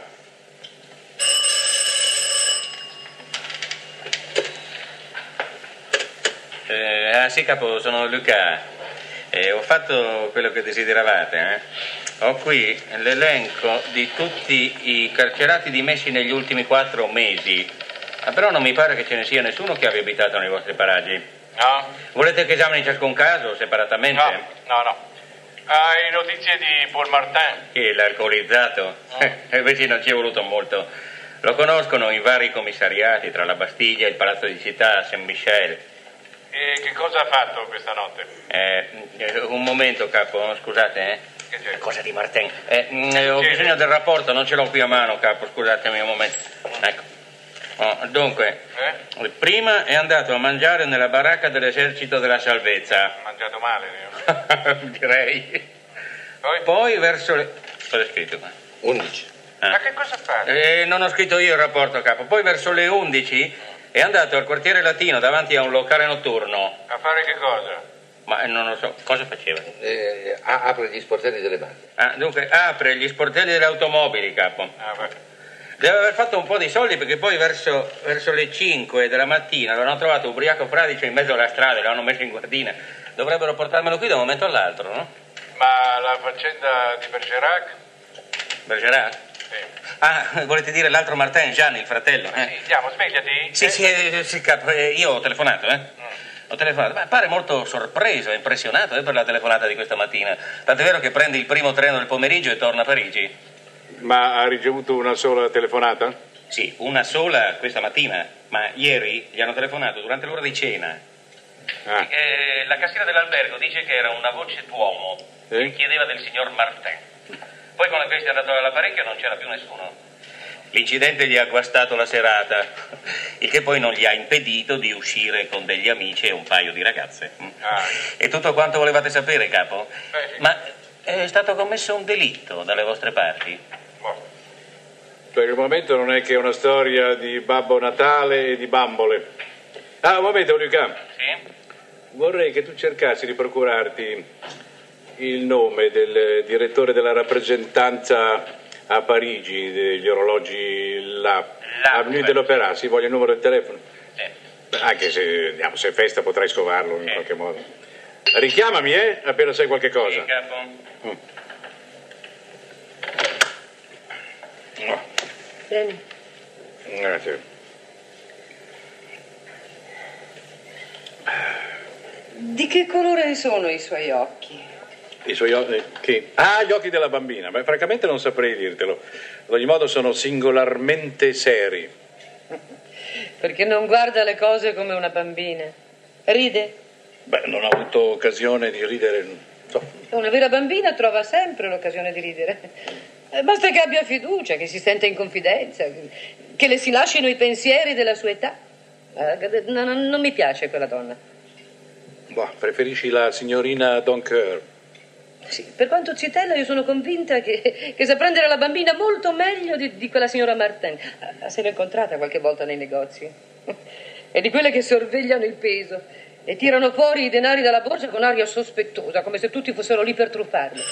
Sì, capo, sono Lucas. Ho fatto quello che desideravate. Ho qui l'elenco di tutti i carcerati dimessi negli ultimi 4 mesi. Però non mi pare che ce ne sia nessuno che abbia abitato nei vostri paraggi. No. Volete che esamini ciascun caso separatamente? No. Hai notizie di Paul Martin? Chi, l'alcolizzato? Invece non ci è voluto molto. Lo conoscono in vari commissariati, tra la Bastiglia e il Palazzo di Città, Saint-Michel. E che cosa ha fatto questa notte? Un momento, capo, scusate, Che c'è? Cosa di Martin? Ho bisogno del rapporto, non ce l'ho qui a mano, capo, scusatemi un momento. Ecco. Dunque, prima è andato a mangiare nella baracca dell'esercito della salvezza. Ha mangiato male, Direi. Poi verso le... Cosa è scritto qua? 11. Ma che cosa fa? Non ho scritto io il rapporto, capo. Poi verso le 11 è andato al quartiere latino davanti a un locale notturno. A fare che cosa? Ma non lo so, cosa faceva? Apre gli sportelli delle banche. Dunque, apre gli sportelli delle automobili, capo. Deve aver fatto un po' di soldi perché poi verso le 5 della mattina l'hanno trovato ubriaco fradicio in mezzo alla strada e l'hanno messo in guardina. Dovrebbero portarmelo qui da un momento all'altro, no? Ma la faccenda di Bergerac? Bergerac? Sì. Volete dire l'altro Martin, Gianni, il fratello? Sì, andiamo, svegliati. Sì, capo, io ho telefonato, Ho telefonato, ma pare molto sorpreso, impressionato per la telefonata di questa mattina. Tant'è vero che prende il primo treno del pomeriggio e torna a Parigi. Ma ha ricevuto una sola telefonata? Sì, una sola questa mattina, ma ieri gli hanno telefonato durante l'ora di cena. La cassiera dell'albergo dice che era una voce d'uomo che chiedeva del signor Martin. Poi quando questo è andato all'apparecchio non c'era più nessuno. L'incidente gli ha guastato la serata, il che poi non gli ha impedito di uscire con degli amici e un paio di ragazze. E tutto quanto volevate sapere, capo? Sì. Ma è stato commesso un delitto dalle vostre parti? Per il momento non è che una storia di Babbo Natale e di bambole. Un momento, Lucas. Sì? Vorrei che tu cercassi di procurarti il nome del direttore della rappresentanza a Parigi degli orologi Avenue de l'Opéra. Si voglio il numero del telefono? Sì. Anche se se è festa potrai scovarlo in qualche modo. Richiamami, appena sai qualche cosa. Sì, capo. Vieni. Grazie. Di che colore sono i suoi occhi? I suoi occhi? Che? Gli occhi della bambina. Beh, francamente non saprei dirtelo. Ad ogni modo sono singolarmente seri. Perché non guarda le cose come una bambina. Ride? Beh, non ho avuto occasione di ridere. Una vera bambina trova sempre l'occasione di ridere. Basta che abbia fiducia, che si senta in confidenza, che le si lasciano i pensieri della sua età. Non mi piace quella donna. Preferisci la signorina Donker? Sì, per quanto zitella, io sono convinta che sa prendere la bambina molto meglio di quella signora Martin. Se l'ho incontrata qualche volta nei negozi. E di quelle che sorvegliano il peso e tirano fuori i denari dalla borsa con aria sospettosa, come se tutti fossero lì per truffarli.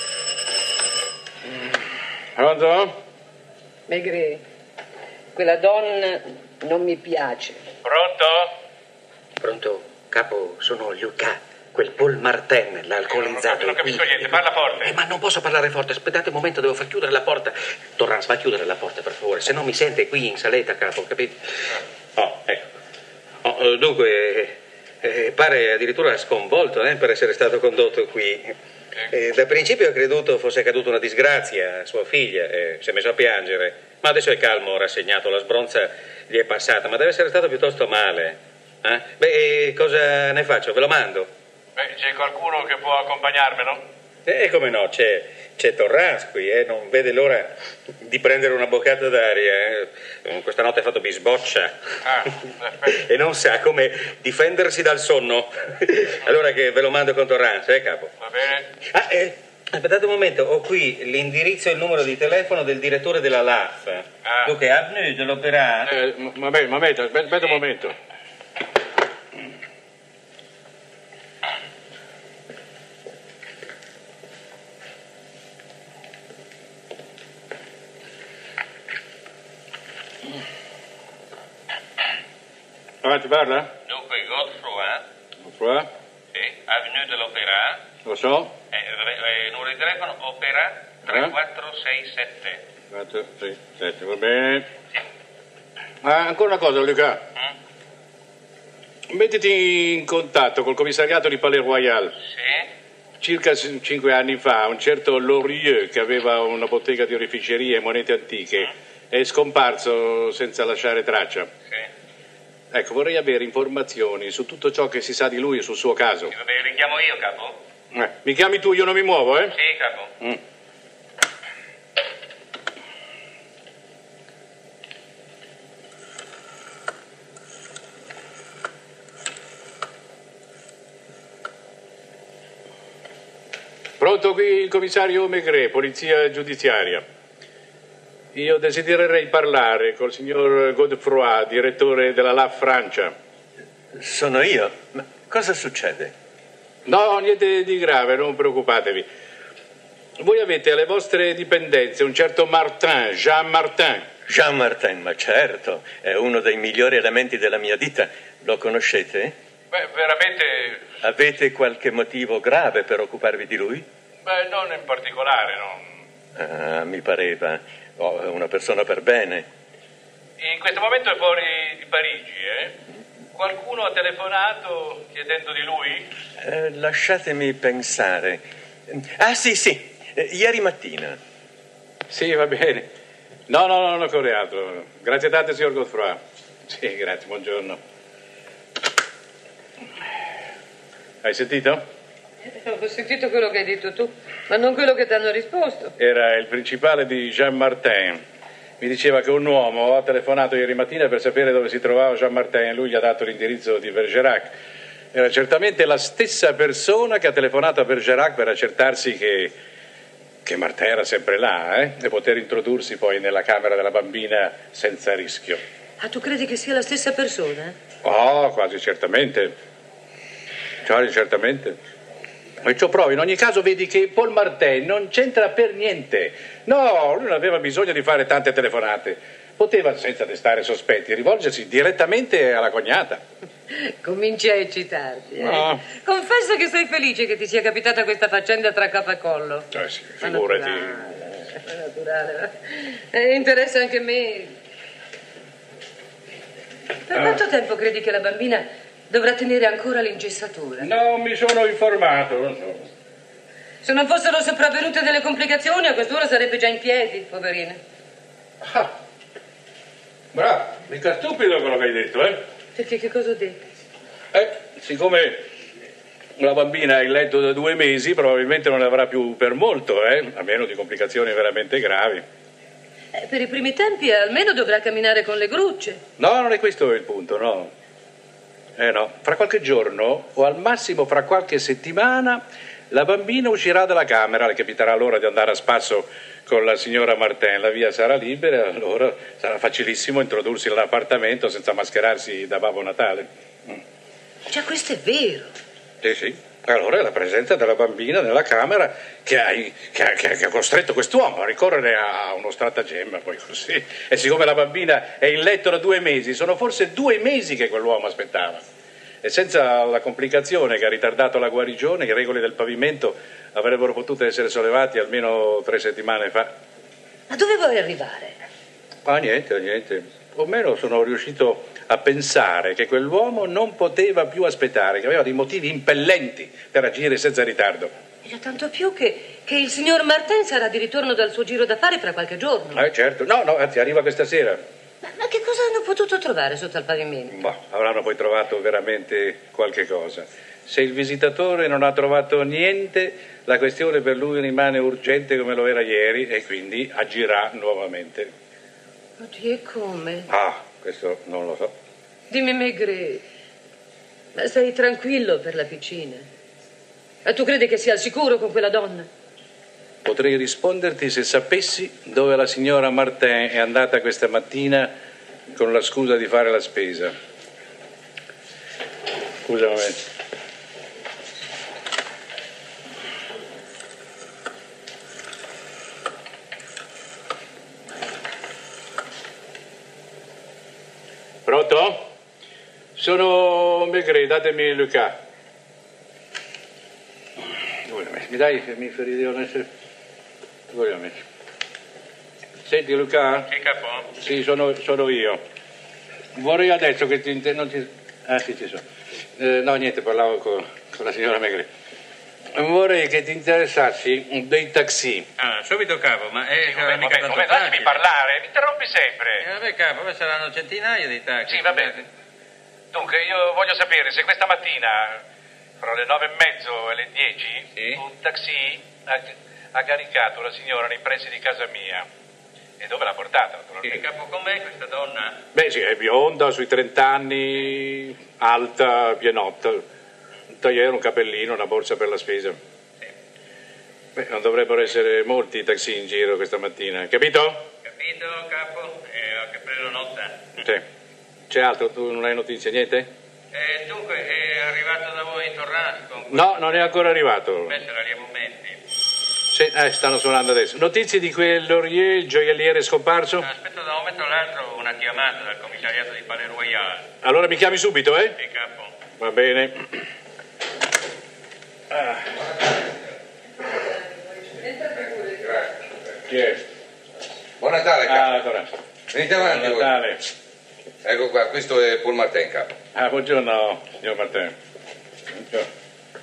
Pronto? Maigret, quella donna non mi piace. Pronto? Pronto, capo, sono Lucas, quel Paul Martin, l'alcolizzato. Non capisco niente, parla forte. Ma non posso parlare forte, aspettate un momento, devo far chiudere la porta. Torrance, va a chiudere la porta, per favore, se no mi sente qui in saletta, capo, capite? Ecco. Dunque, Pare addirittura sconvolto per essere stato condotto qui. Da principio ho creduto fosse accaduta una disgrazia a sua figlia e si è messo a piangere, ma adesso è calmo, rassegnato, la sbronza gli è passata, ma deve essere stato piuttosto male. Beh, cosa ne faccio? Ve lo mando? Beh, c'è qualcuno che può accompagnarmelo? Come no, c'è Torrans qui, non vede l'ora di prendere una boccata d'aria. Questa notte ha fatto bisboccia e non sa come difendersi dal sonno. Allora che ve lo mando con Torrans, capo? Va bene. Aspettate un momento, ho qui l'indirizzo e il numero di telefono del direttore della LAF. Dunque, Avenue de l'Opéra. Aspetta un momento. Avanti, parla? Dunque, Godefroy. Godefroy? Sì, Avenue de l'Opéra. Lo so. Numero di telefono, Opera 3467. 467, va bene. Sì. Ancora una cosa, Luca. Mettiti in contatto col commissariato di Palais Royal. Sì. Circa 5 anni fa, un certo Lorieux, che aveva una bottega di oreficerie e monete antiche, è scomparso senza lasciare traccia. Sì. Ecco, vorrei avere informazioni su tutto ciò che si sa di lui e sul suo caso. Sì, va bene, li chiamo io, capo? Mi chiami tu, io non mi muovo, eh? Sì, capo. Pronto, qui il commissario Maigret, polizia giudiziaria. Io desidererei parlare col signor Godefroy, direttore della LAF Francia. Sono io. Ma cosa succede? No, niente di grave, non preoccupatevi. Voi avete alle vostre dipendenze un certo Martin, Jean Martin. Jean Martin, ma certo, è uno dei migliori elementi della mia ditta. Lo conoscete? Beh, veramente... Avete qualche motivo grave per occuparvi di lui? Beh, non in particolare, no. Mi pareva. È una persona per bene. In questo momento è fuori di Parigi, Qualcuno ha telefonato chiedendo di lui? Lasciatemi pensare. Sì, ieri mattina. Sì, va bene. No, non occorre altro. Grazie tante, signor Godefroy. Sì, grazie, buongiorno. Hai sentito? Ho sentito quello che hai detto tu, ma non quello che ti hanno risposto. Era il principale di Jean Martin. Mi diceva che un uomo ha telefonato ieri mattina per sapere dove si trovava Jean Martin e lui gli ha dato l'indirizzo di Bergerac. Era certamente la stessa persona che ha telefonato a Bergerac per accertarsi che Martin era sempre là, e poter introdursi poi nella camera della bambina senza rischio. Ah, tu credi che sia la stessa persona? Oh, quasi certamente. Certamente. E ciò provi, in ogni caso vedi che Paul Martin non c'entra per niente. No, lui non aveva bisogno di fare tante telefonate. Poteva, senza destare sospetti, rivolgersi direttamente alla cognata. Cominci a eccitarti. No. Confessa che sei felice che ti sia capitata questa faccenda tra capo e collo. Sì, figurati. È naturale. Interessa anche me. Per quanto tempo credi che la bambina dovrà tenere ancora l'ingessatura? No, mi sono informato, non so. Se non fossero sopravvenute delle complicazioni, a quest'ora sarebbe già in piedi, poverina. Bravo, mica stupido quello che hai detto, Perché che cosa ho detto? Siccome la bambina è in letto da 2 mesi, probabilmente non ne avrà più per molto, a meno di complicazioni veramente gravi. Per i primi tempi almeno dovrà camminare con le grucce. No, non è questo il punto, no. No, fra qualche giorno o al massimo fra qualche settimana la bambina uscirà dalla camera, le capiterà l'ora di andare a spasso con la signora Martin, la via sarà libera, allora sarà facilissimo introdursi nell'appartamento senza mascherarsi da Babbo Natale. Già, questo è vero. Sì. Allora è la presenza della bambina nella camera che ha costretto quest'uomo a ricorrere a uno stratagemma, poi così. E siccome la bambina è in letto da 2 mesi, sono forse 2 mesi che quell'uomo aspettava. E senza la complicazione che ha ritardato la guarigione, i regoli del pavimento avrebbero potuto essere sollevati almeno 3 settimane fa. Ma dove vuoi arrivare? Niente. O meno sono riuscito a pensare che quell'uomo non poteva più aspettare, che aveva dei motivi impellenti per agire senza ritardo. E tanto più che il signor Martin sarà di ritorno dal suo giro d'affari fra qualche giorno. Certo, no, anzi arriva questa sera. Ma che cosa hanno potuto trovare sotto al pavimento? Avranno poi trovato veramente qualche cosa. Se il visitatore non ha trovato niente, la questione per lui rimane urgente come lo era ieri e quindi agirà nuovamente. Oddio, e come? Questo non lo so. Dimmi, Maigret, ma sei tranquillo per la piccina? E tu credi che sia al sicuro con quella donna? Potrei risponderti se sapessi dove la signora Martin è andata questa mattina con la scusa di fare la spesa. Scusa un momento. Pronto? Sono Maigret, datemi Luca. Mi dai mi ferite? Senti Luca? Che capo? Sì, sono io. Vorrei adesso che sì, ci sono. No, niente, parlavo con la signora Maigret. Vorrei che ti interessassi dei taxi. Subito capo, ma come lasciami parlare? Mi interrompi sempre. Vabbè capo, saranno centinaia di taxi. Sì, va bene. Dunque, io voglio sapere se questa mattina, fra le 9:30 e le 10, un taxi ha caricato la signora nei pressi di casa mia. E dove l'ha portata, naturalmente? Che capo, com'è questa donna? Beh, sì, è bionda, sui 30 anni, alta, pienotta. Un tagliere, un capellino, una borsa per la spesa. Beh, non dovrebbero essere molti i taxi in giro questa mattina, capito? Capito, capo? Ho che preso nota. Sì. C'è altro? Tu non hai notizie, niente? Dunque, è arrivato da voi Torrasco? No, non è ancora arrivato. Beh, sarà lì a momenti. Sì, stanno suonando adesso. Notizie di quel Laurier, il gioielliere scomparso? Aspetto da un momento all'altro una chiamata dal commissariato di Palais Royal. Allora mi chiami subito, eh? Sì, capo. Va bene. Chi è? Buon Natale, capo. Torrasco. Venite avanti. Buon Natale. Ecco qua, questo è Paul Martin, capo. Buongiorno, signor Martin. Buongiorno.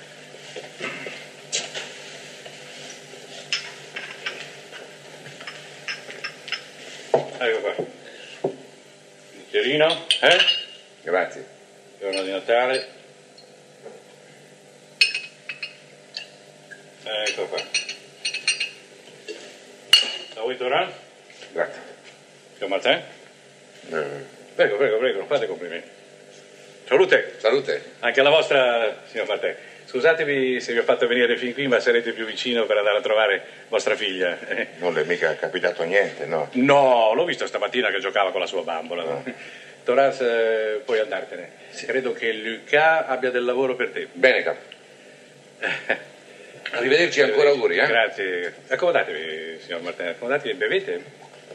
Ecco qua. Bicchierino, Grazie. Giorno di Natale. Ecco qua. La vuoi tornare? Grazie. Signor Martin? Prego, fate complimenti. Salute. Salute. Anche la vostra, signor Martin. Scusatemi se vi ho fatto venire fin qui, ma sarete più vicino per andare a trovare vostra figlia. Non le è mica capitato niente, no? No, l'ho visto stamattina che giocava con la sua bambola. No. Toras, puoi andartene. Credo che Luca abbia del lavoro per te. Bene, capo. Arrivederci, ancora auguri, eh? Grazie. Accomodatevi, signor Martin, accomodatevi e bevete.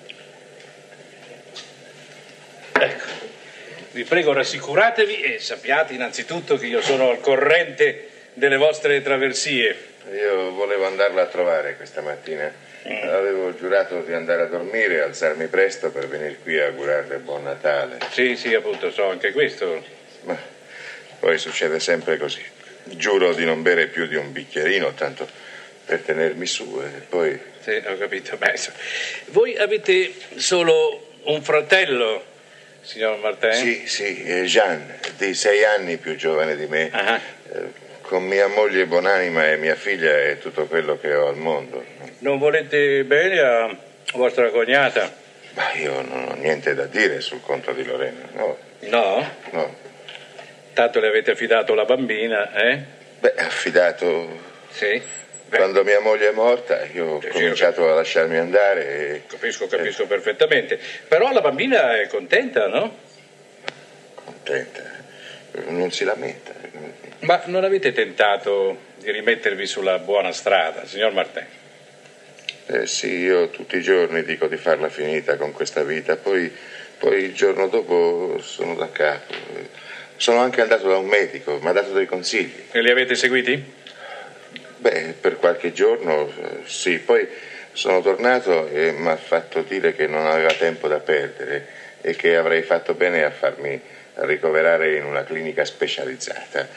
Ecco. Vi prego, rassicuratevi e sappiate innanzitutto che io sono al corrente delle vostre traversie. Io volevo andarla a trovare questa mattina. Avevo giurato di andare a dormire e alzarmi presto per venire qui a augurarle buon Natale. Sì, appunto, so anche questo. Ma poi succede sempre così. Giuro di non bere più di un bicchierino, tanto per tenermi su e poi... Sì, ho capito. Beh, voi avete solo un fratello, signor Martin? Sì, Jean, di 6 anni più giovane di me. Con mia moglie buonanima e mia figlia è tutto quello che ho al mondo. Non volete bene a vostra cognata? Ma io non ho niente da dire sul conto di Lorena, no. No? No. Tanto le avete affidato la bambina, eh? Beh, affidato... Sì. Quando mia moglie è morta io ho cominciato a lasciarmi andare e... Capisco perfettamente. Però la bambina è contenta, no? Contenta? Non si lamenta. Ma non avete tentato di rimettervi sulla buona strada, signor Martin? Sì, io tutti i giorni dico di farla finita con questa vita, poi il giorno dopo sono da capo. Sono anche andato da un medico, mi ha dato dei consigli. E li avete seguiti? Beh, per qualche giorno sì, poi sono tornato e mi ha fatto dire che non aveva tempo da perdere e che avrei fatto bene a farmi ricoverare in una clinica specializzata.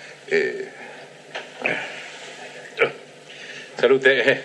Salute.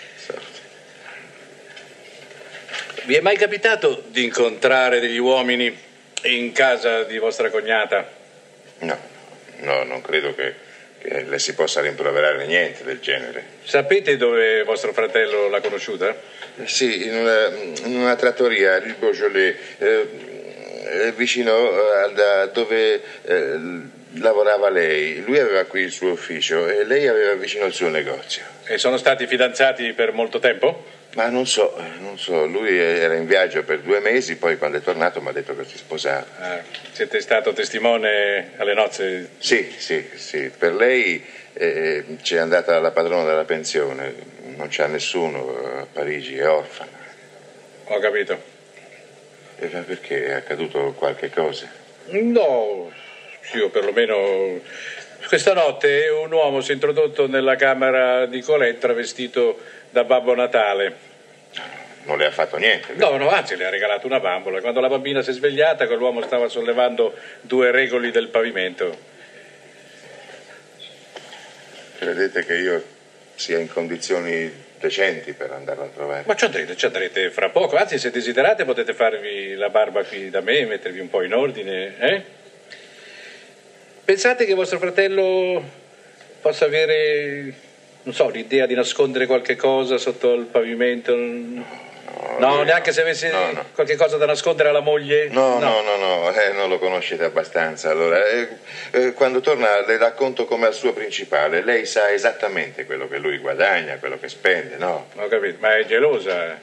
Vi è mai capitato di incontrare degli uomini in casa di vostra cognata? No, non credo che le si possa rimproverare niente del genere. Sapete dove vostro fratello l'ha conosciuta? Sì, in una trattoria, il Beaujolais, vicino a dove lavorava lei. Lui aveva qui il suo ufficio e lei aveva vicino il suo negozio. E sono stati fidanzati per molto tempo? Ma non so, lui era in viaggio per 2 mesi, poi quando è tornato mi ha detto che si sposava. Siete stato testimone alle nozze? Sì, per lei c'è andata la padrona della pensione, non c'ha nessuno a Parigi, è orfana. Ho capito. Ma perché? È accaduto qualche cosa? No, io perlomeno... Questa notte un uomo si è introdotto nella camera di Colette travestito da Babbo Natale. Non le ha fatto niente? No, anzi le ha regalato una bambola. Quando la bambina si è svegliata, quell'uomo stava sollevando 2 regoli del pavimento. Credete che io sia in condizioni decenti per andarla a trovare? Ma ci andrete fra poco. Anzi, se desiderate potete farvi la barba qui da me, mettervi un po' in ordine, Pensate che vostro fratello possa avere, non so, l'idea di nascondere qualche cosa sotto il pavimento? No, neanche se avesse qualche cosa da nascondere alla moglie? No, non lo conoscete abbastanza. Allora, quando torna le racconto come al suo principale. Lei sa esattamente quello che lui guadagna, quello che spende, no? Ho capito, ma è gelosa?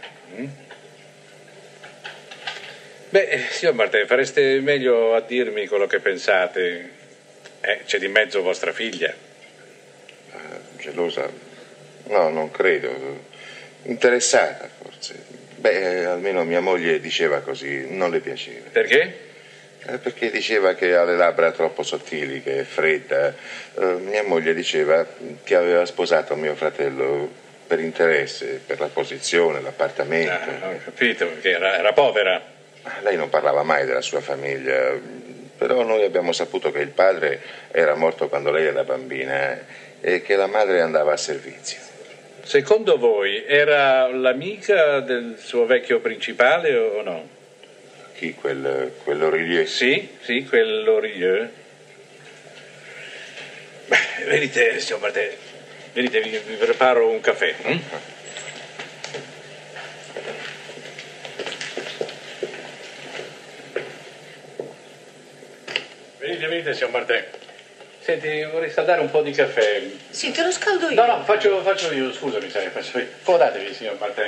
Beh, signor Martin, fareste meglio a dirmi quello che pensate. C'è di mezzo vostra figlia. Gelosa? No, non credo. Interessata, forse. Beh, almeno mia moglie diceva così, non le piaceva. Perché? Perché diceva che ha le labbra troppo sottili, che è fredda. Mia moglie diceva che aveva sposato mio fratello per interesse, per la posizione, l'appartamento. Ho capito, perché era povera. Lei non parlava mai della sua famiglia. Però noi abbiamo saputo che il padre era morto quando lei era bambina e che la madre andava a servizio. Secondo voi era l'amica del suo vecchio principale o no? Chi? Quell'Aurelieu? Sì, quell'Aurelieu. Venite, signor Martin, venite, vi preparo un caffè. Venite, signor Martin. Senti, vorrei scaldare un po' di caffè. Sì, te lo scaldo io. No, faccio io, scusami, faccio io. Comodatevi, signor Martin.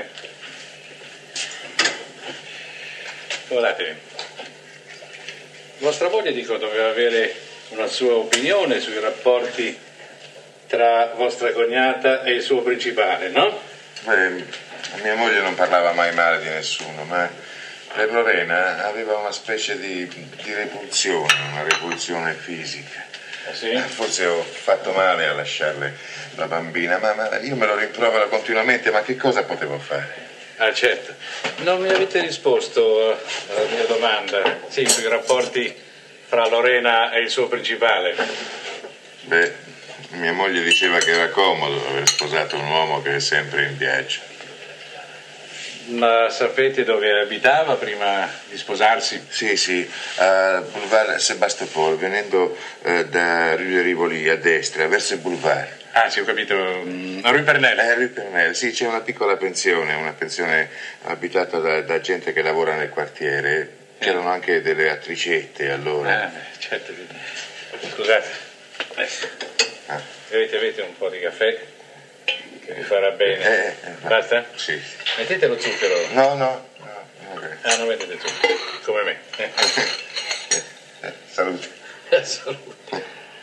Comodatevi. Vostra moglie, dico, doveva avere una sua opinione sui rapporti tra vostra cognata e il suo principale, no? Beh, mia moglie non parlava mai male di nessuno, ma per Lorena aveva una specie di repulsione, una repulsione fisica. Sì? Forse ho fatto male a lasciarle la bambina, ma io me lo rimprovero continuamente, ma che cosa potevo fare? Certo. Non mi avete risposto alla mia domanda, sì, sui rapporti fra Lorena e il suo principale. Beh, mia moglie diceva che era comodo aver sposato un uomo che è sempre in viaggio. Ma sapete dove abitava prima di sposarsi? Sì, a Boulevard Sébastopol, venendo da Rue de Rivoli a destra, verso il Boulevard. Ah, sì, ho capito. Rue Pernelle. Rue Pernelle, sì, c'è una piccola pensione, abitata da gente che lavora nel quartiere. C'erano anche delle attricette allora. Certo. Scusate. Avete un po' di caffè? Che vi farà bene. Basta? Sì. Mettete lo zucchero. No. Ah, non mettete zucchero. Come me. Salute. Salute.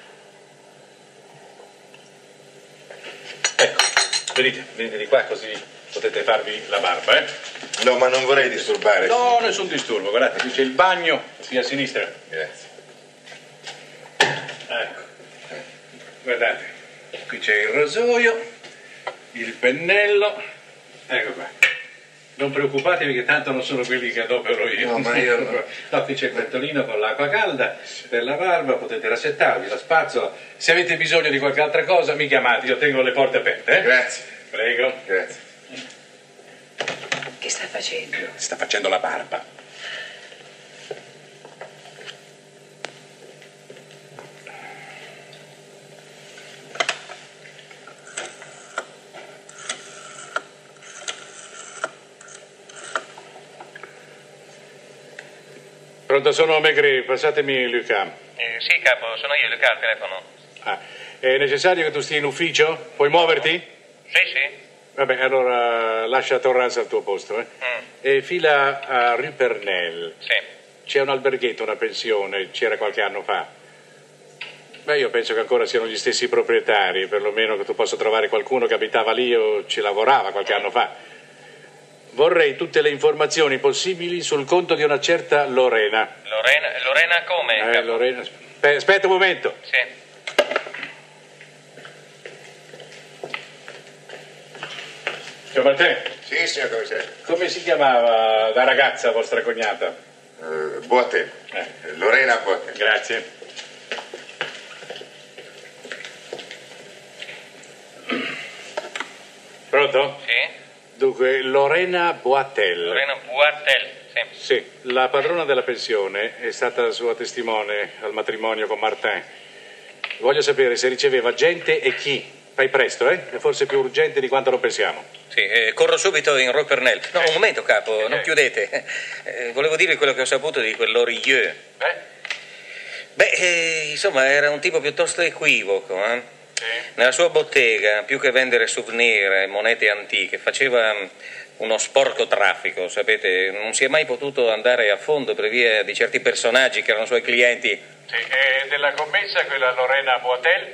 Ecco, venite di qua così potete farvi la barba, No, ma non vorrei disturbare. No, nessun disturbo. Guardate, qui c'è il bagno, qui a sinistra. Grazie. Ecco. Guardate, qui c'è il rasoio, il pennello. Ecco qua. Non preoccupatevi che tanto non sono quelli che adopero io. No, ma io... No, qui c'è il pentolino con l'acqua calda per la barba, potete rassettarvi, la spazzola. Se avete bisogno di qualche altra cosa mi chiamate, io tengo le porte aperte. Grazie. Prego. Grazie. Che sta facendo? Sta facendo la barba. Pronto, sono Maigret, passatemi Lucas. Sì, capo, sono io, Lucas, al telefono. È necessario che tu stia in ufficio? Puoi muoverti? Sì. Vabbè, allora lascia Torrance al tuo posto, E fila a Rue Pernelle. Sì. C'è un alberghetto, una pensione, c'era qualche anno fa. Beh, io penso che ancora siano gli stessi proprietari, perlomeno che tu possa trovare qualcuno che abitava lì o ci lavorava qualche anno fa. Vorrei tutte le informazioni possibili sul conto di una certa Lorena. Lorena come? Lorena... Aspetta un momento. Sì. Signor Martin. Sì, signor commissario. Come si chiamava la ragazza vostra cognata? Boatel. Lorena Boatel. Grazie. Pronto? Sì. Dunque, Lorena Boatel. Lorena Boatel, sì. Sì, la padrona della pensione è stata sua testimone al matrimonio con Martin. Voglio sapere se riceveva gente e chi. Fai presto, È forse più urgente di quanto non pensiamo. Sì, corro subito in Rue Pernelle. No, un momento, capo, non chiudete. Volevo dirvi quello che ho saputo di quell'Orieux. Insomma, era un tipo piuttosto equivoco, Nella sua bottega, più che vendere souvenir e monete antiche, faceva uno sporco traffico, sapete, non si è mai potuto andare a fondo per via di certi personaggi che erano suoi clienti. Sì, e della commessa quella Lorena Boatel?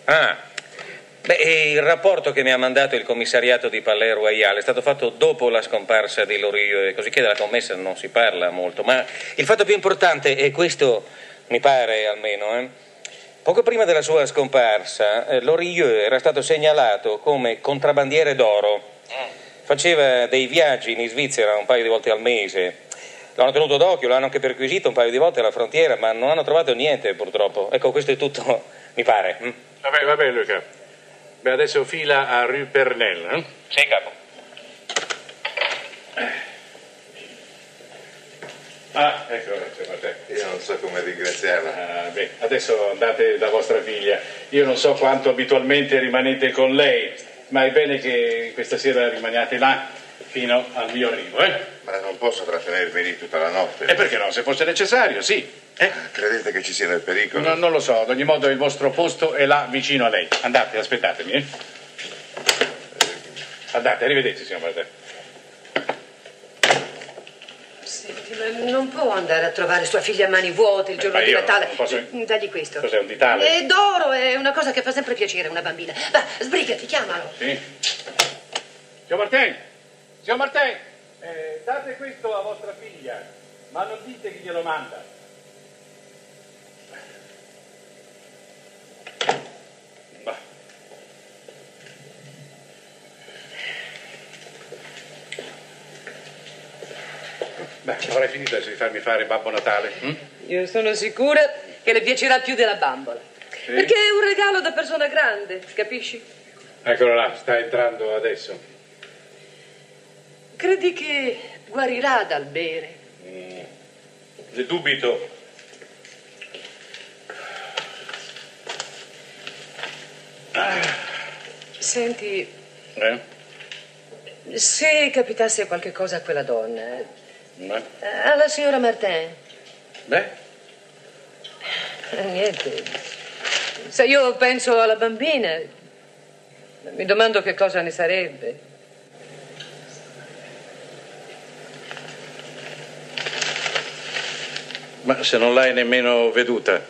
Il rapporto che mi ha mandato il commissariato di Palais Royal è stato fatto dopo la scomparsa di Lorieux, così che della commessa non si parla molto, ma il fatto più importante è questo, mi pare almeno, Poco prima della sua scomparsa, Lorieux era stato segnalato come contrabbandiere d'oro. Faceva dei viaggi in Svizzera un paio di volte al mese. L'hanno tenuto d'occhio, l'hanno anche perquisito un paio di volte alla frontiera, ma non hanno trovato niente, purtroppo. Ecco, questo è tutto, mi pare. Vabbè, Luca. Beh, adesso fila a Rue Pernelle, Sì, capo. Ecco, Martin. Io non so come ringraziarla. Adesso andate da vostra figlia. Io non so quanto abitualmente rimanete con lei, ma è bene che questa sera rimaniate là fino al mio arrivo, Ma non posso trattenermi lì tutta la notte. E perché no? Se fosse necessario, sì. Credete che ci sia del pericolo? Non lo so, ad ogni modo il vostro posto è là vicino a lei. Andate, aspettatemi, Andate, arrivederci, signor Martin. Senti, ma non può andare a trovare sua figlia a mani vuote il giorno di Natale. Dagli questo. Cos'è, un ditale? È d'oro, è una cosa che fa sempre piacere a una bambina. Va, sbrigati, chiamalo. Sì. Signor Martin, date questo a vostra figlia, ma non dite chi glielo manda. Avrai finito adesso di farmi fare Babbo Natale? Io sono sicura che le piacerà più della bambola. Sì? Perché è un regalo da persona grande, capisci? Eccolo là, sta entrando adesso. Credi che guarirà dal bere? Ne dubito. Senti, se capitasse qualche cosa a quella donna, alla signora Martin. Niente. Se io penso alla bambina, mi domando che cosa ne sarebbe. Ma se non l'hai nemmeno veduta.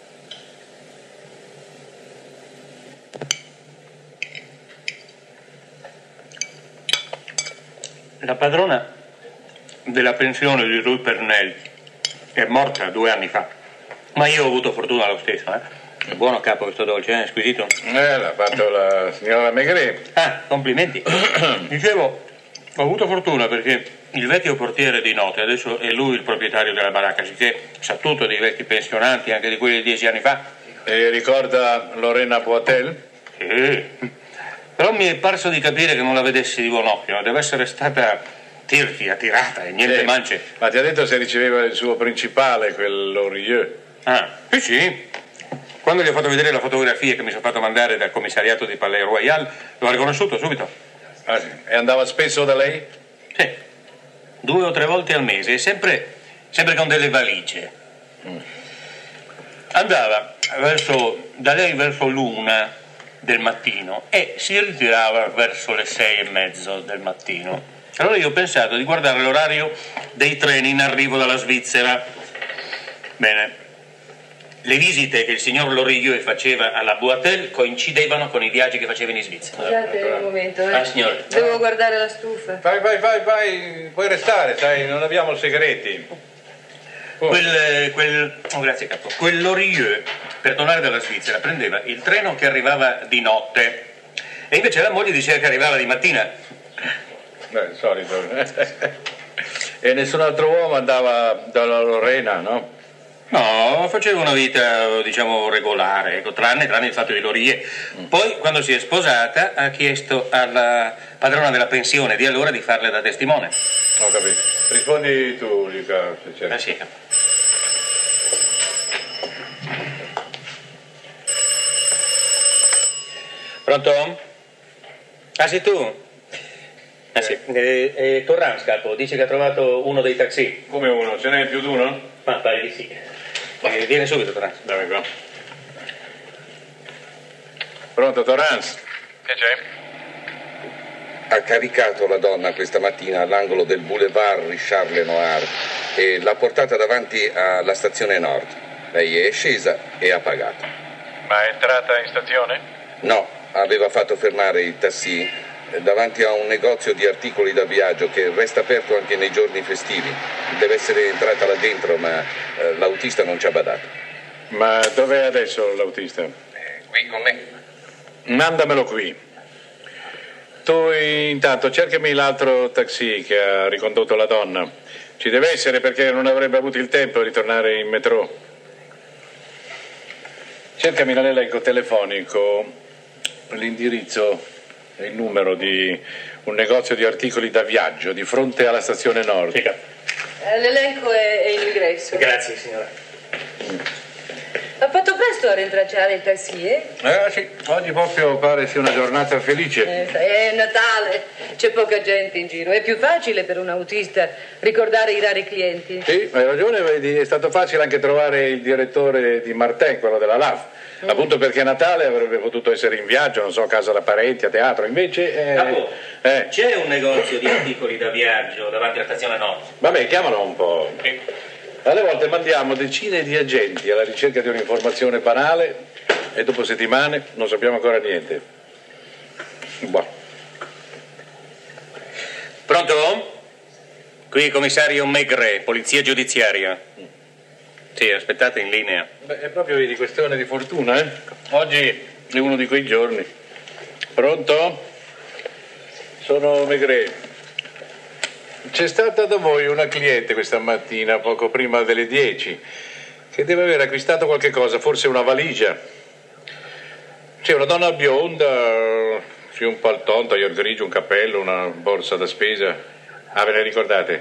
La padrona della pensione di Rue Pernelle è morta 2 anni fa, ma io ho avuto fortuna lo stesso, È buono, capo, questo dolce, squisito? L'ha fatto la signora Maigret. Complimenti. Dicevo, Ho avuto fortuna perché il vecchio portiere di notte, adesso è lui il proprietario della baracca, sicché sa tutto dei vecchi pensionanti, anche di quelli di 10 anni fa. E ricorda Lorena Boitel? Sì. Però mi è parso di capire che non la vedessi di buon occhio, deve essere stata tirchia, tirata e niente mance. Ma ti ha detto se riceveva il suo principale, quel Lorieux? Ah, sì. Quando gli ho fatto vedere la fotografia che mi sono fatto mandare dal commissariato di Palais Royal, l'ho riconosciuto subito. Ah, sì. E andava spesso da lei? Sì, 2 o 3 volte al mese, e sempre con delle valigie. Andava da lei verso l'1 del mattino e si ritirava verso le 6:30 del mattino. Allora io ho pensato di guardare l'orario dei treni in arrivo dalla Svizzera. Bene. Le visite che il signor Lorieux faceva alla Boitel coincidevano con i viaggi che faceva in Svizzera. Scusate un momento, Ah, signore. Devo guardare la stufa. Vai, puoi restare, sai, non abbiamo segreti. Grazie capo. Quel Lorieux, per tornare dalla Svizzera, prendeva il treno che arrivava di notte e invece la moglie diceva che arrivava di mattina. Il solito. E nessun altro uomo andava dalla Lorena, no? No, faceva una vita, diciamo, regolare, ecco, tranne il fatto di Lorieux. Poi, quando si è sposata, ha chiesto alla padrona della pensione di allora di farle da testimone. Ho capito. Rispondi tu, Luca, se c'è. Sì. Pronto? Ah, sei tu? Ah, sì. Torrance, capo, dice che ha trovato uno dei taxi. Come uno? Ce n'è più di uno? Ma pare di sì. Viene subito, Torrance. Dammi qua. Pronto, Torrance? Che c'è? Ha caricato la donna questa mattina all'angolo del boulevard Richard Lenoir e l'ha portata davanti alla stazione Nord. Lei è scesa e ha pagato. Ma è entrata in stazione? No, aveva fatto fermare il taxi davanti a un negozio di articoli da viaggio che resta aperto anche nei giorni festivi. Deve essere entrata là dentro, ma l'autista non ci ha badato. Ma dov'è adesso l'autista? Qui con me. Mandamelo qui. Tu intanto cercami l'altro taxi che ha ricondotto la donna. Ci deve essere perché non avrebbe avuto il tempo di ritornare in metro. Cercami nell'elenco telefonico l'indirizzo e il numero di un negozio di articoli da viaggio di fronte alla stazione Nord. Sì, L'elenco è in ingresso. grazie, signora. Ha fatto presto a rintracciare il taxi, eh? Sì, oggi proprio pare sia una giornata felice. È Natale, c'è poca gente in giro. È più facile per un autista ricordare i rari clienti. Sì, hai ragione, vedi, è stato facile anche trovare il direttore di Martin, quello della LAV. Appunto perché a Natale avrebbe potuto essere in viaggio, non so, a casa da parenti, a teatro, invece... Capo, c'è un negozio di articoli da viaggio davanti alla stazione Nord? Vabbè, chiamalo un po'. Sì. Alle volte mandiamo decine di agenti alla ricerca di un'informazione banale e dopo settimane non sappiamo ancora niente. Boh. Pronto? Qui commissario Maigret, polizia giudiziaria. Sì, aspettate in linea. Beh, è proprio di questione di fortuna, eh? Oggi è uno di quei giorni. Pronto? Sono Maigret. C'è stata da voi una cliente questa mattina, poco prima delle 10, che deve aver acquistato qualche cosa, forse una valigia. C'è una donna bionda, sì, un palton, un taglior grigio, un cappello, una borsa da spesa. Ah, ve ne ricordate?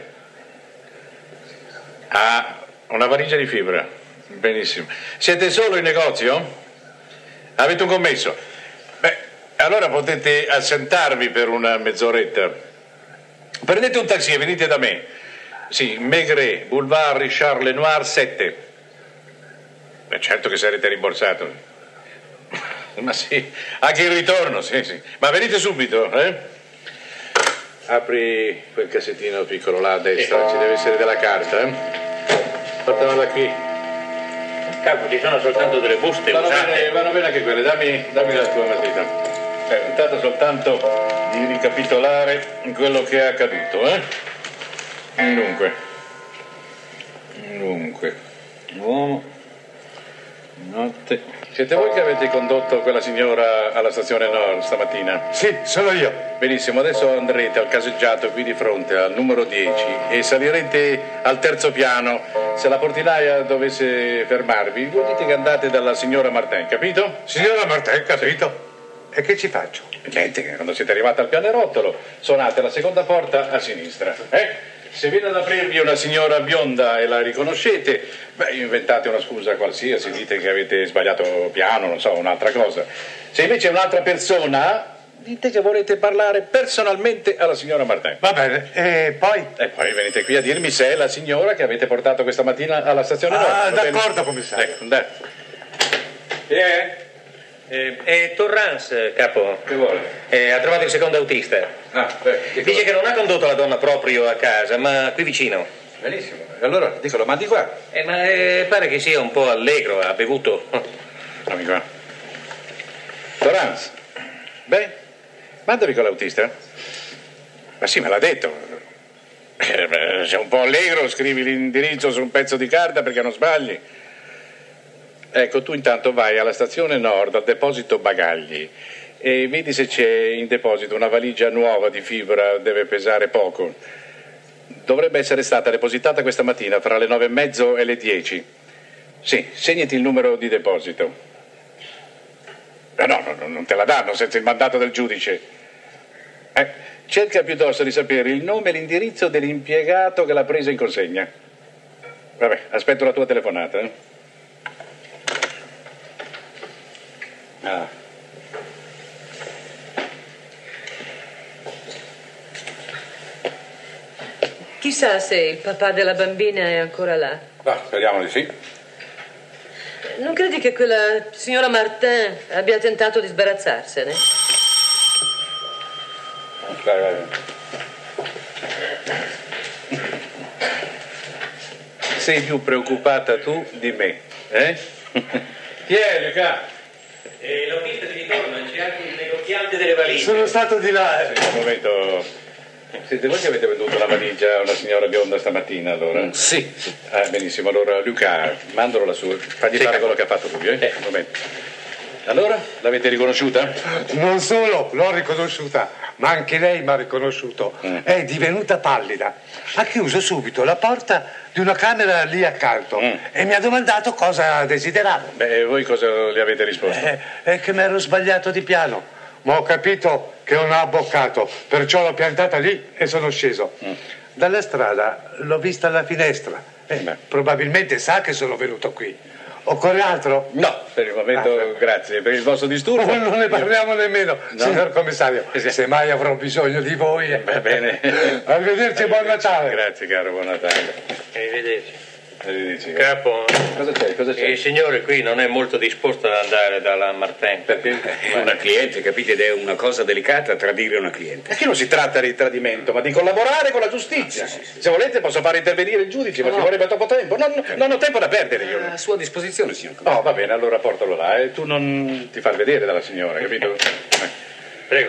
Ah, una valigia di fibra. Benissimo. Siete solo in negozio? Avete un commesso? Beh, allora potete assentarvi per una mezz'oretta. Prendete un taxi e venite da me. Sì, Maigret, Boulevard Richard Lenoir 7. Beh, certo che sarete rimborsato. Ma sì, anche il ritorno, sì. Ma venite subito, eh? Apri quel cassettino piccolo là a destra, ci deve essere della carta, eh? Portamela qui. Capo, ci sono soltanto delle buste usate. Vanno bene anche quelle, dammi la tua matita. Tratta soltanto di ricapitolare quello che è accaduto, eh? Dunque, uomo, Notte. Siete voi che avete condotto quella signora alla stazione Nord stamattina? Sì, sono io. Benissimo, adesso andrete al caseggiato qui di fronte al numero 10 e salirete al terzo piano. Se la portinaia dovesse fermarvi, voi dite che andate dalla signora Martin, capito? Signora Martin, capito. E che ci faccio? Niente, quando siete arrivati al pianerottolo, suonate la seconda porta a sinistra. Se viene ad aprirvi una signora bionda e la riconoscete, inventate una scusa qualsiasi, dite che avete sbagliato piano, non so, un'altra cosa. Se invece è un'altra persona, dite che volete parlare personalmente alla signora Martin. Va bene, e poi? E poi venite qui a dirmi se è la signora che avete portato questa mattina alla stazione Nord. Ah, d'accordo, commissario. Ecco, andate. Chi è? È Torrance, capo. Che vuole? Ha trovato il secondo autista. Dice che non ha condotto la donna proprio a casa, ma qui vicino. Benissimo. Allora, dico, lo mandi qua. Ma pare che sia un po' allegro, ha bevuto. Dammi qua. Torrance. Beh, mandavi con l'autista? Ma sì, me l'ha detto. Sei un po' allegro, scrivi l'indirizzo su un pezzo di carta perché non sbagli. Ecco, tu intanto vai alla stazione Nord, al deposito bagagli, e vedi se c'è in deposito una valigia nuova di fibra, deve pesare poco. Dovrebbe essere stata depositata questa mattina fra le 9:30 e le 10. Sì, segnati il numero di deposito. No, non te la danno senza il mandato del giudice. Cerca piuttosto di sapere il nome e l'indirizzo dell'impiegato che l'ha presa in consegna. Vabbè, aspetto la tua telefonata. Chissà se il papà della bambina è ancora là. Speriamo di sì. Non credi che quella signora Martin abbia tentato di sbarazzarsene? Vai. Sei più preoccupata tu di me, eh? Chi è, Luca? L'autista di ritorno, c'è anche il negoziante delle valigie. Sono stato di là. Un momento. Siete voi che avete venduto la valigia a una signora bionda stamattina, allora? Sì. Benissimo, allora Luca, mandalo lassù, fagli fare quello che ha fatto lui, Un momento. Allora, l'avete riconosciuta? Non solo, l'ho riconosciuta, ma anche lei mi ha riconosciuto. È divenuta pallida. Ha chiuso subito la porta di una camera lì accanto e mi ha domandato cosa desideravo. Beh, voi cosa le avete risposto? È che mi ero sbagliato di piano, ma ho capito che non ha abboccato, perciò l'ho piantata lì e sono sceso. Dalla strada l'ho vista alla finestra. Probabilmente sa che sono venuto qui. Occorre altro? No, per il momento grazie per il vostro disturbo. Non ne parliamo nemmeno, signor commissario. Se mai avrò bisogno di voi. Va bene. Arrivederci, buon Natale. Grazie caro, buon Natale. Arrivederci. Capo. Cosa c'è? Il signore qui non è molto disposto ad andare dalla Martin. Perché? Una cliente, capite? Ed è una cosa delicata tradire una cliente. Perché non si tratta di tradimento, ma di collaborare con la giustizia. Sì. Se volete posso fare intervenire il giudice, ma ci vorrebbe troppo tempo. Non ho tempo da perdere io. A sua disposizione, signor commissario. Va bene, allora portalo là. E tu non ti far vedere dalla signora, capito? Prego.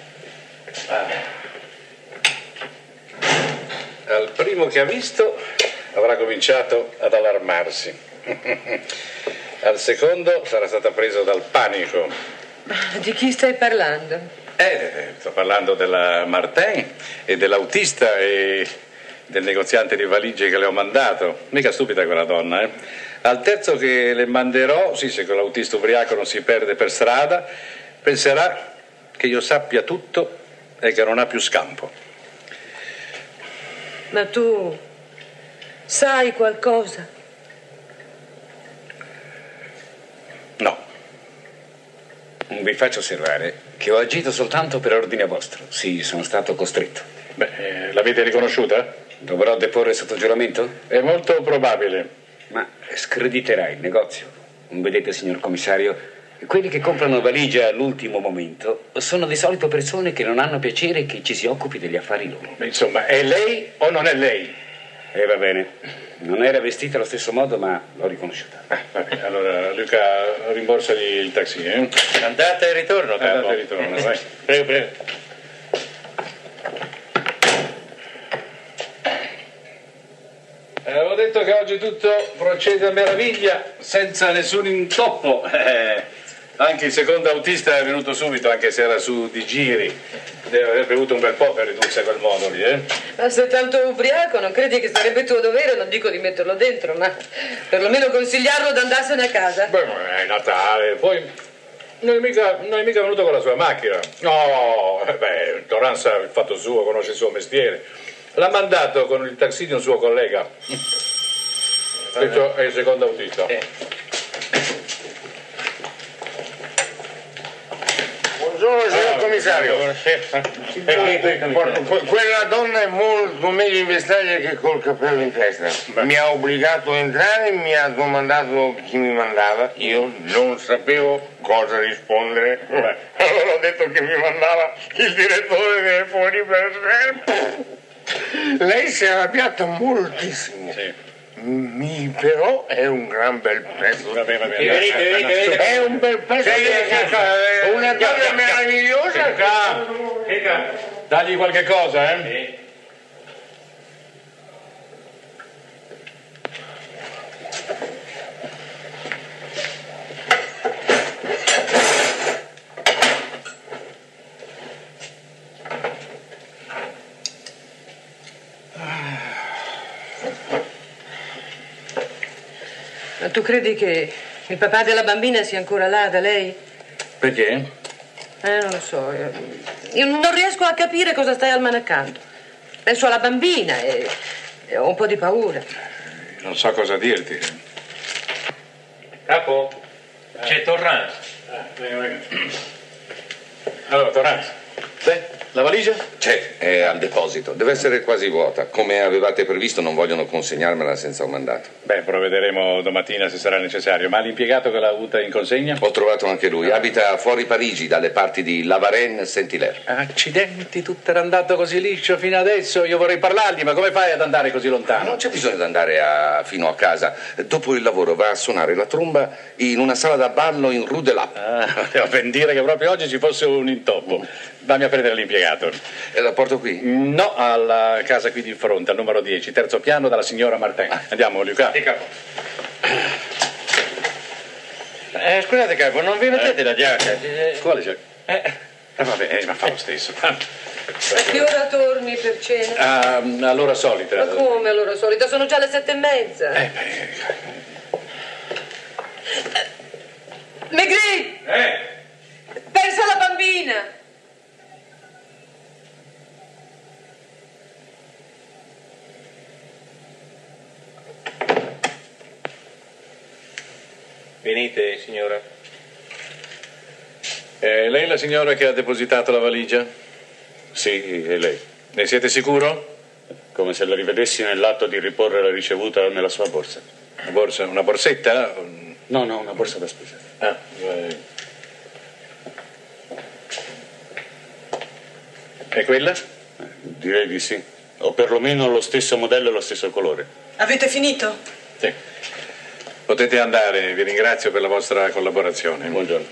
Al primo che ha visto avrà cominciato ad allarmarsi. Al secondo sarà stata presa dal panico. Di chi stai parlando? Sto parlando della Martin e dell'autista e del negoziante di valigie che le ho mandato. Mica stupida quella donna, Al terzo che le manderò, sì, se quell'autista ubriaco non si perde per strada, penserà che io sappia tutto e che non ha più scampo. Ma tu sai qualcosa? No. Vi faccio osservare che ho agito soltanto per ordine vostro. Sì, sono stato costretto. L'avete riconosciuta? Dovrò deporre sotto giuramento? È molto probabile. Ma screditerà il negozio. Non vedete, signor commissario? Quelli che comprano valigie all'ultimo momento sono di solito persone che non hanno piacere che ci si occupi degli affari loro. Insomma, è lei o non è lei? Va bene. Non era vestita allo stesso modo, ma l'ho riconosciuta. Va bene. Allora, Luca, rimborsagli il taxi, Andata e ritorno, capo. Andata e ritorno, vai. Prego. Avevo detto che oggi tutto procede a meraviglia, senza nessun intoppo. Anche il secondo autista è venuto subito, anche se era su di giri. Deve aver bevuto un bel po' per ridursi a quel modo lì, Ma se è tanto ubriaco, non credi che sarebbe tuo dovere, non dico di metterlo dentro, ma perlomeno consigliarlo di andarsene a casa? Beh, ma è Natale, poi non è mica venuto con la sua macchina. No, Torrance ha il fatto suo, conosce il suo mestiere. L'ha mandato con il taxi di un suo collega. Questo è il secondo autista. Buongiorno, signor commissario. Quella donna è molto meglio in vestaglia che col cappello in testa. Mi ha obbligato a entrare, mi ha domandato chi mi mandava. Io non sapevo cosa rispondere. Allora ho detto che mi mandava il direttore delle fuori per sempre. Lei si è arrabbiata moltissimo. Sì. Però è un gran bel pezzo. Venite. È un bel pezzo. Una donna meravigliosa. Dagli qualche cosa, Sì. Ma tu credi che il papà della bambina sia ancora là da lei? Perché? Non lo so. Io non riesco a capire cosa stai almanaccando. Penso alla bambina e ho un po' di paura. Non so cosa dirti. Capo, c'è Torrance. Allora, Torrance. Beh, la valigia? C'è, è al deposito. Deve essere quasi vuota. Come avevate previsto, non vogliono consegnarmela senza un mandato. Beh, provvederemo domattina se sarà necessario. Ma l'impiegato che l'ha avuta in consegna? Ho trovato anche lui. Abita fuori Parigi, dalle parti di La Varenne-Saint-Hilaire. Accidenti, tutto era andato così liscio fino adesso. Io vorrei parlargli, ma come fai ad andare così lontano? Non c'è bisogno di andare fino a casa. Dopo il lavoro va a suonare la tromba in una sala da ballo in Rue de Lappe. Devo ben dire che proprio oggi ci fosse un intoppo. Dammi a prendere l'impiegato. La porto qui? No, alla casa qui di fronte, al numero 10, terzo piano, dalla signora Martin. Andiamo, Luca. Sì, capo. Scusate, capo, non vi mettete la giacca? Quale giacca? Vabbè, ma fa lo stesso. A che ora torni per cena? All'ora solita. Ma come all'ora solita? Sono già le 7:30. Maigret! Pensa alla bambina! Venite, signora. Lei è la signora che ha depositato la valigia? Sì, è lei. Ne siete sicuro? Come se la rivedessi nell'atto di riporre la ricevuta nella sua borsa. Una borsa? Una borsetta? No, una borsa da spesa. E quella? Direi di sì. O perlomeno lo stesso modello e lo stesso colore. Avete finito? Sì. Potete andare, vi ringrazio per la vostra collaborazione. Buongiorno.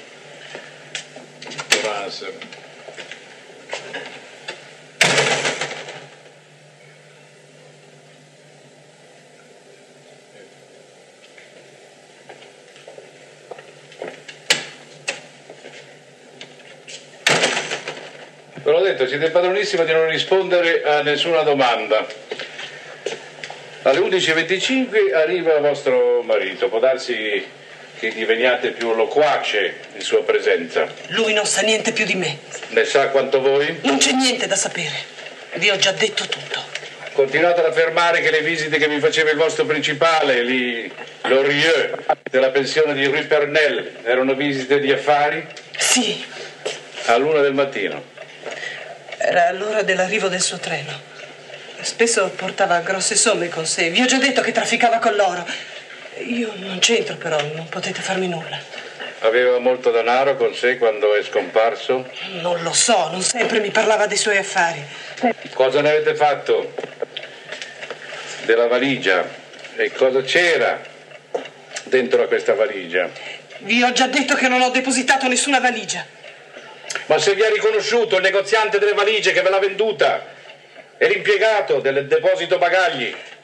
Ve l'ho detto, siete padronissima di non rispondere a nessuna domanda. Alle 11:25 arriva vostro marito. Può darsi che diveniate più loquace in sua presenza. Lui non sa niente più di me. Ne sa quanto voi? Non c'è niente da sapere. Vi ho già detto tutto. Continuate ad affermare che le visite che vi faceva il vostro principale, lì, Lorieux, della pensione di Rue Pernelle, erano visite di affari? Sì. All'1 del mattino. Era l'ora dell'arrivo del suo treno. Spesso portava grosse somme con sé. Vi ho già detto che trafficava con l'oro. Io non c'entro, però non potete farmi nulla. Aveva molto denaro con sé quando è scomparso? Non lo so, non sempre mi parlava dei suoi affari. Cosa ne avete fatto della valigia? E cosa c'era dentro a questa valigia? Vi ho già detto che non ho depositato nessuna valigia. Ma se vi ha riconosciuto il negoziante delle valigie che ve l'ha venduta e l'impiegato del deposito bagagli?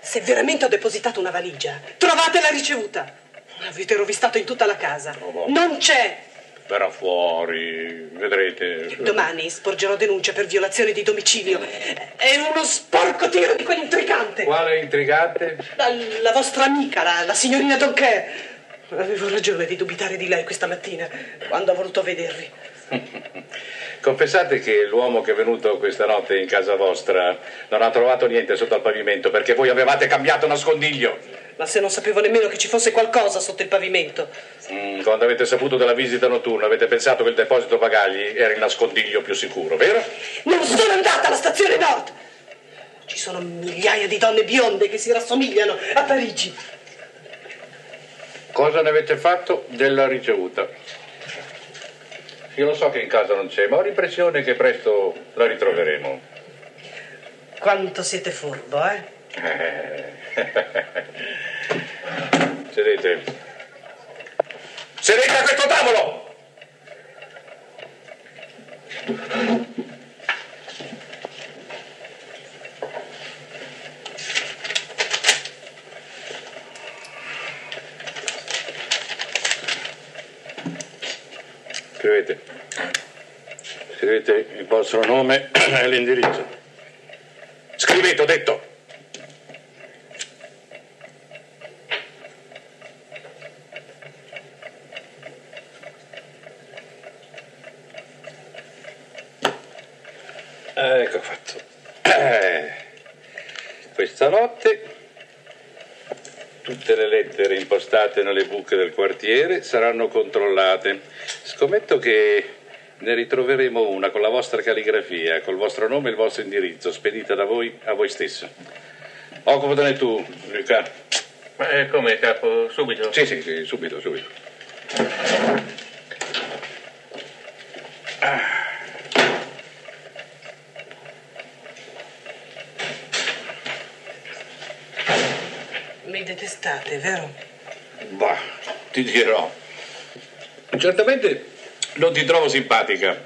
Se veramente ho depositato una valigia, trovate la ricevuta. Avete rovistato in tutta la casa. Non c'è. Verrà fuori, vedrete. Domani sporgerò denuncia per violazione di domicilio. È uno sporco tiro di quell'intrigante. Quale intrigante? La vostra amica, la signorina Donker. Avevo ragione di dubitare di lei questa mattina, quando ho voluto vedervi. Confessate che l'uomo che è venuto questa notte in casa vostra non ha trovato niente sotto al pavimento perché voi avevate cambiato nascondiglio. Ma se non sapevo nemmeno che ci fosse qualcosa sotto il pavimento. Quando avete saputo della visita notturna avete pensato che il deposito bagagli era il nascondiglio più sicuro, vero? Non sono andata alla stazione Nord! Ci sono migliaia di donne bionde che si rassomigliano a Parigi. Cosa ne avete fatto della ricevuta? Io lo so che in casa non c'è, ma ho l'impressione che presto la ritroveremo. Quanto siete furbo, eh? Sedete. Sedete a questo tavolo! Scrivete. Scrivete il vostro nome e l'indirizzo. Scrivete, ho detto. Ecco fatto. Questa notte tutte le lettere impostate nelle buche del quartiere saranno controllate. Scommetto che ne ritroveremo una con la vostra calligrafia, col vostro nome e il vostro indirizzo, spedita da voi a voi stesso. Occupatene tu, Luca. Ma come, capo? Subito? Sì, subito. Mi detestate, vero? Bah, ti dirò. Certamente non ti trovo simpatica.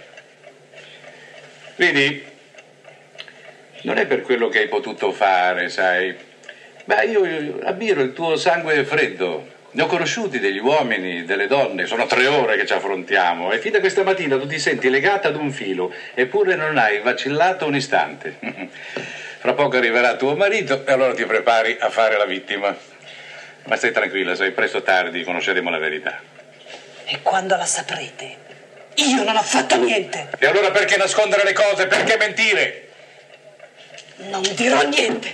Vedi, non è per quello che hai potuto fare, sai. Ma io ammiro il tuo sangue freddo. Ne ho conosciuti degli uomini, delle donne, sono 3 ore che ci affrontiamo e fin da questa mattina tu ti senti legata ad un filo, eppure non hai vacillato un istante. Fra poco arriverà tuo marito e allora ti prepari a fare la vittima. Ma stai tranquilla, sai, presto o tardi conosceremo la verità. E quando la saprete, io non ho fatto niente. E allora perché nascondere le cose? Perché mentire? Non dirò niente.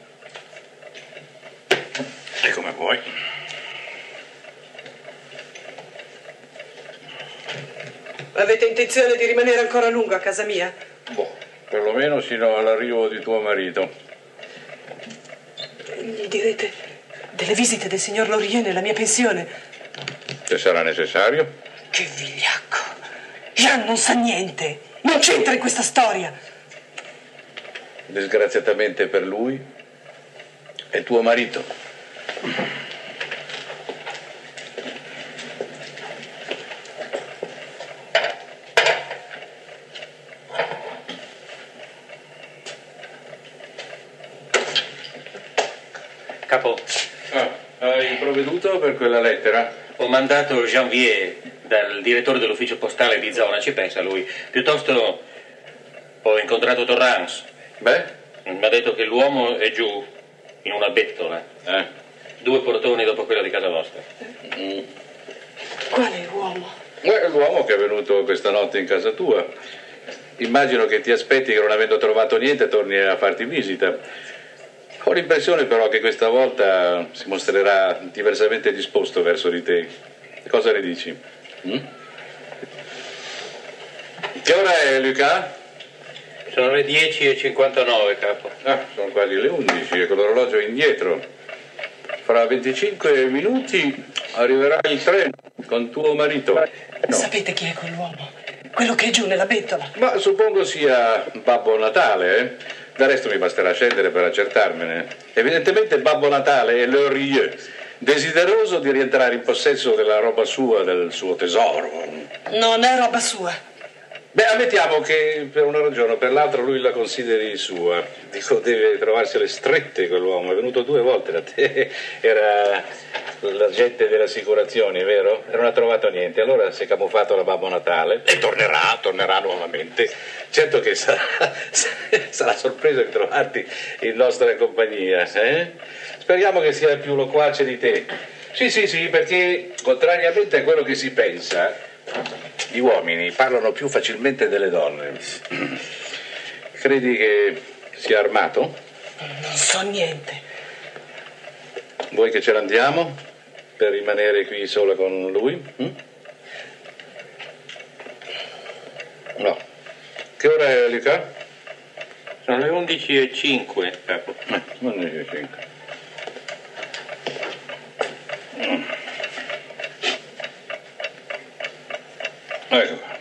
E come vuoi. Avete intenzione di rimanere ancora a lungo a casa mia? Boh, perlomeno sino all'arrivo di tuo marito. Gli direte delle visite del signor Laurier nella mia pensione? Se sarà necessario. Che vigliacco. Jean non sa niente. Non c'entra in questa storia. Disgraziatamente per lui è tuo marito. Capo. Hai provveduto per quella lettera? Ho mandato Janvier dal direttore dell'ufficio postale di zona, ci pensa lui. Piuttosto ho incontrato Torrance. Beh? Mi ha detto che l'uomo è giù in una bettola. 2 portoni dopo quello di casa vostra. Quale uomo? L'uomo che è venuto questa notte in casa tua. Immagino che ti aspetti che non avendo trovato niente torni a farti visita. Ho l'impressione però che questa volta si mostrerà diversamente disposto verso di te. Cosa ne dici? Che ora è, Luca? Sono le 10:59, capo. Sono quasi le 11 e con l'orologio indietro. Fra 25 minuti arriverà il treno con tuo marito. No. Sapete chi è quell'uomo? Quello che è giù nella bettola? Ma suppongo sia Babbo Natale, eh? Del resto mi basterà scendere per accertarmene. Evidentemente Babbo Natale è Laurier, desideroso di rientrare in possesso della roba sua, del suo tesoro. Non è roba sua. Beh, ammettiamo che per una ragione o per l'altra lui la consideri sua. Dico, deve trovarsele strette quell'uomo. È venuto 2 volte da te. Era l'agente delle assicurazioni, vero? E non ha trovato niente. Allora si è camuffato alla Babbo Natale e tornerà nuovamente. Certo che sarà sorpreso di trovarti in nostra compagnia, eh? Speriamo che sia più loquace di te. Sì, perché contrariamente a quello che si pensa, gli uomini parlano più facilmente delle donne. Credi che sia armato? Non so niente. Vuoi che ce l'andiamo per rimanere qui sola con lui? No. Che ora è, Luca? Sono le 11:05, capo. 11:05. Ecco qua.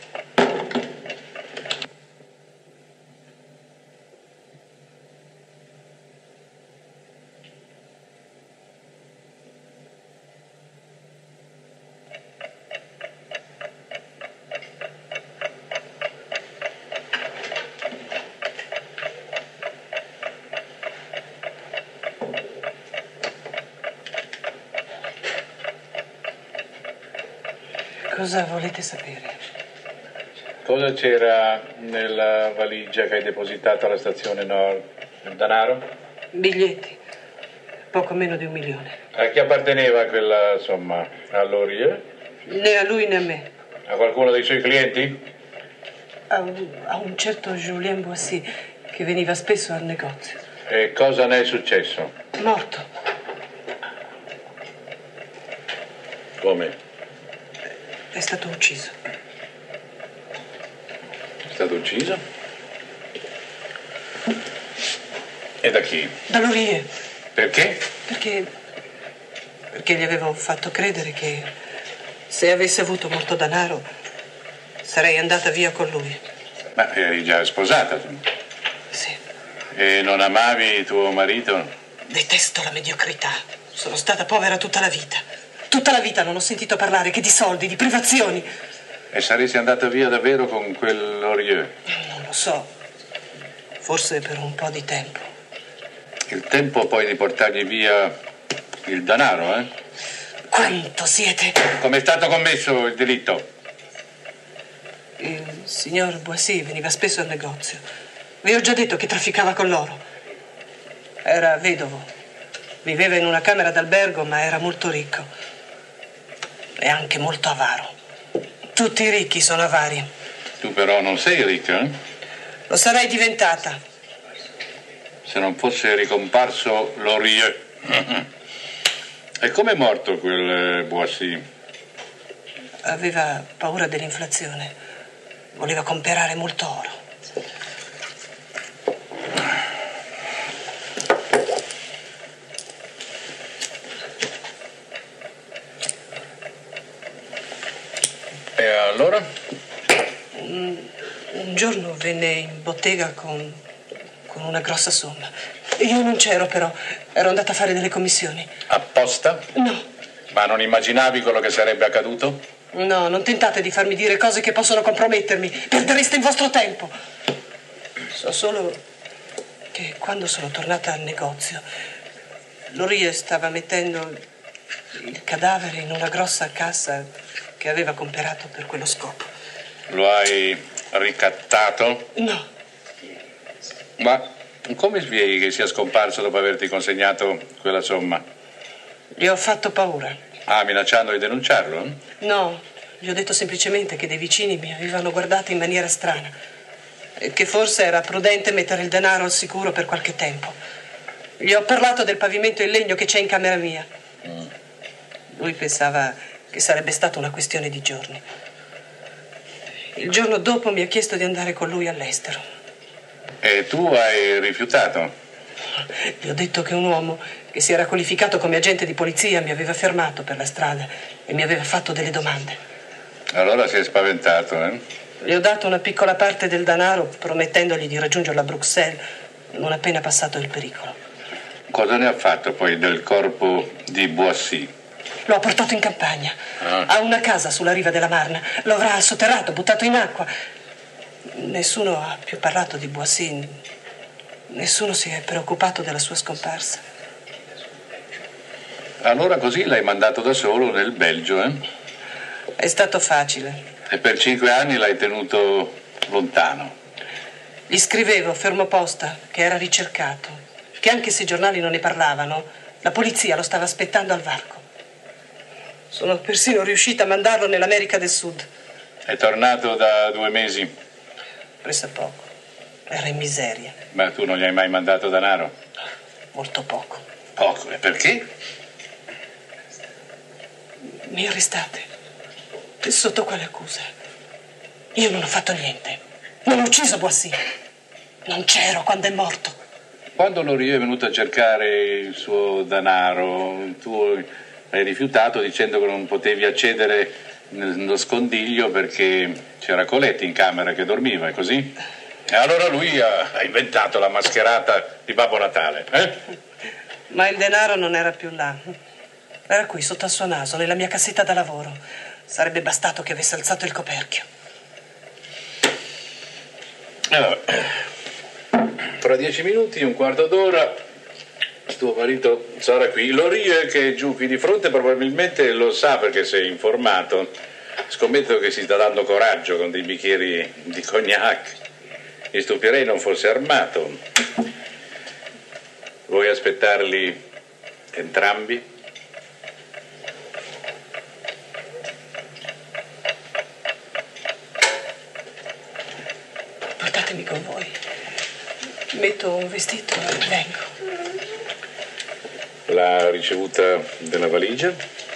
Cosa volete sapere? Cosa c'era nella valigia che hai depositato alla stazione Nord? Il denaro? Biglietti. Poco meno di 1 milione. A chi apparteneva quella somma? A Laurier? Né a lui né a me. A qualcuno dei suoi clienti? A un certo Julien Boissy che veniva spesso al negozio. E cosa ne è successo? Morto. Come? È stato ucciso. È stato ucciso? E da chi? Da Laurier. Perché? Perché gli avevo fatto credere che se avesse avuto molto denaro sarei andata via con lui. Ma eri già sposata tu? Sì. E non amavi tuo marito? Detesto la mediocrità. Sono stata povera tutta la vita. Tutta la vita non ho sentito parlare che di soldi, di privazioni. E saresti andata via davvero con quel Laurier? Non lo so. Forse per un po' di tempo. Il tempo poi di portargli via il denaro, eh? Quanto siete... Come è stato commesso il delitto? Il signor Boissy veniva spesso al negozio. Vi ho già detto che trafficava con l'oro. Era vedovo. Viveva in una camera d'albergo, ma era molto ricco. E anche molto avaro. Tutti i ricchi sono avari. Tu però non sei ricca, eh? Lo sarei diventata. Se non fosse ricomparso Laurier. E come è morto quel Boissy? Aveva paura dell'inflazione. Voleva comprare molto oro. E allora? Un giorno venne in bottega con una grossa somma. Io non c'ero però, ero andata a fare delle commissioni. Apposta? No. Ma non immaginavi quello che sarebbe accaduto? No, non tentate di farmi dire cose che possono compromettermi. Perdereste il vostro tempo. So solo che quando sono tornata al negozio, Laurier stava mettendo il cadavere in una grossa cassa che aveva comperato per quello scopo. Lo hai ricattato? No. Ma come spieghi che sia scomparso dopo averti consegnato quella somma? Gli ho fatto paura. Ah, minacciando di denunciarlo? No, gli ho detto semplicemente che dei vicini mi avevano guardato in maniera strana e che forse era prudente mettere il denaro al sicuro per qualche tempo. Gli ho parlato del pavimento in legno che c'è in camera mia. Lui pensava che sarebbe stata una questione di giorni. Il giorno dopo mi ha chiesto di andare con lui all'estero. E tu hai rifiutato? Gli ho detto che un uomo che si era qualificato come agente di polizia mi aveva fermato per la strada e mi aveva fatto delle domande. Allora si è spaventato, eh? Gli ho dato una piccola parte del denaro promettendogli di raggiungerlo a Bruxelles non appena passato il pericolo. Cosa ne ha fatto poi del corpo di Boissy? Lo ha portato in campagna, a una casa sulla riva della Marna. Lo avrà sotterrato, buttato in acqua Nessuno ha più parlato di Boissy. Nessuno si è preoccupato della sua scomparsa. Allora così l'hai mandato da solo nel Belgio, eh? È stato facile. E per 5 anni l'hai tenuto lontano. Gli scrivevo fermo posta che era ricercato, che anche se i giornali non ne parlavano, la polizia lo stava aspettando al varco. Sono persino riuscita a mandarlo nell'America del Sud. È tornato da 2 mesi. Pressappoco. Era in miseria. Ma tu non gli hai mai mandato denaro? Molto poco. Poco? E perché? Mi arrestate. E sotto quale accusa? Io non ho fatto niente. Non ho ucciso Boissy. Non c'ero quando è morto. Quando Laurier è venuto a cercare il suo denaro, tu hai rifiutato dicendo che non potevi accedere nello scondiglio perché c'era Colette in camera che dormiva, è così? E allora lui ha inventato la mascherata di Babbo Natale, eh? Ma il denaro non era più là. Era qui, sotto al suo naso, nella mia cassetta da lavoro. Sarebbe bastato che avesse alzato il coperchio. Allora, fra 10 minuti, un quarto d'ora, tuo marito sarà qui. Laurier, che è giù qui di fronte, probabilmente lo sa perché si è informato. Scommetto che si sta dando coraggio con dei bicchieri di cognac. Mi stupirei non fosse armato. Vuoi aspettarli entrambi? Portatemi con voi. Metto un vestito e vengo. La ricevuta della valigia?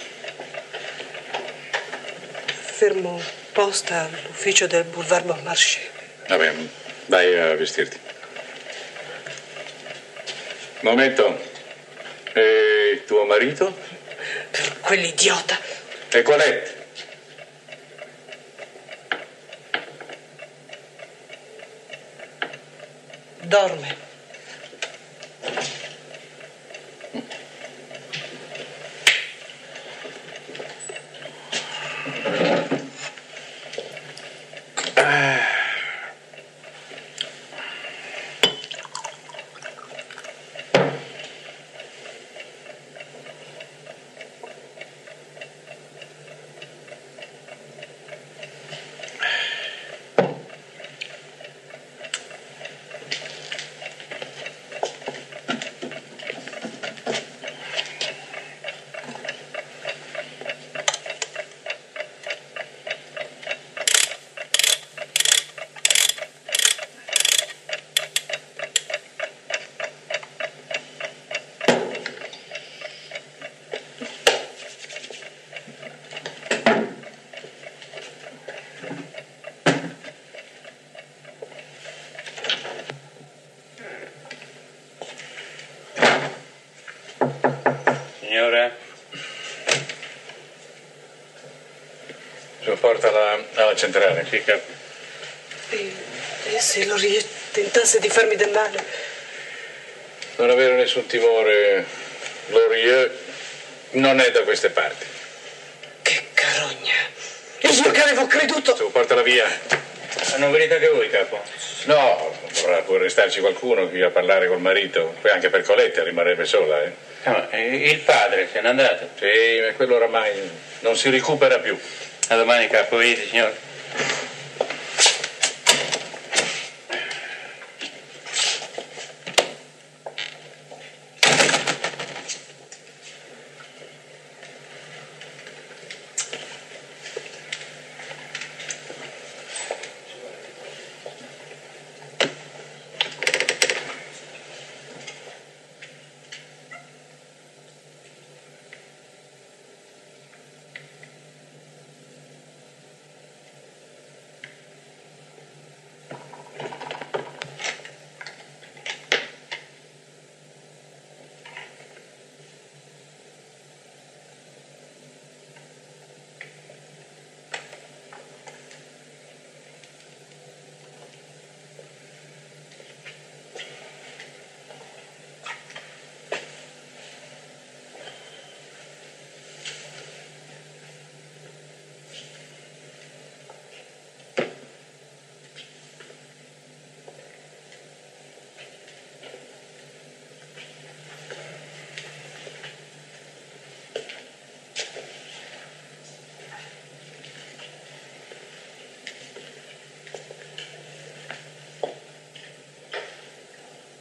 Fermo posta all'ufficio del Boulevard Bon Marché. Vabbè, vai a vestirti. Momento. E tuo marito? Quell'idiota. E Colette? Dorme. Signora? Portala alla centrale. Sì, capo. E se Laurier tentasse di farmi del male? Non avere nessun timore. Laurier non è da queste parti. Che carogna. Io che avevo creduto. Su, portala via. Non venite anche voi, capo? No, vorrà pure restarci qualcuno qui a parlare col marito. Poi anche per Colette rimarrebbe sola, eh. No, il padre se n'è andato. Sì, ma quello oramai non si recupera più. A domani, capo, vedi, signore.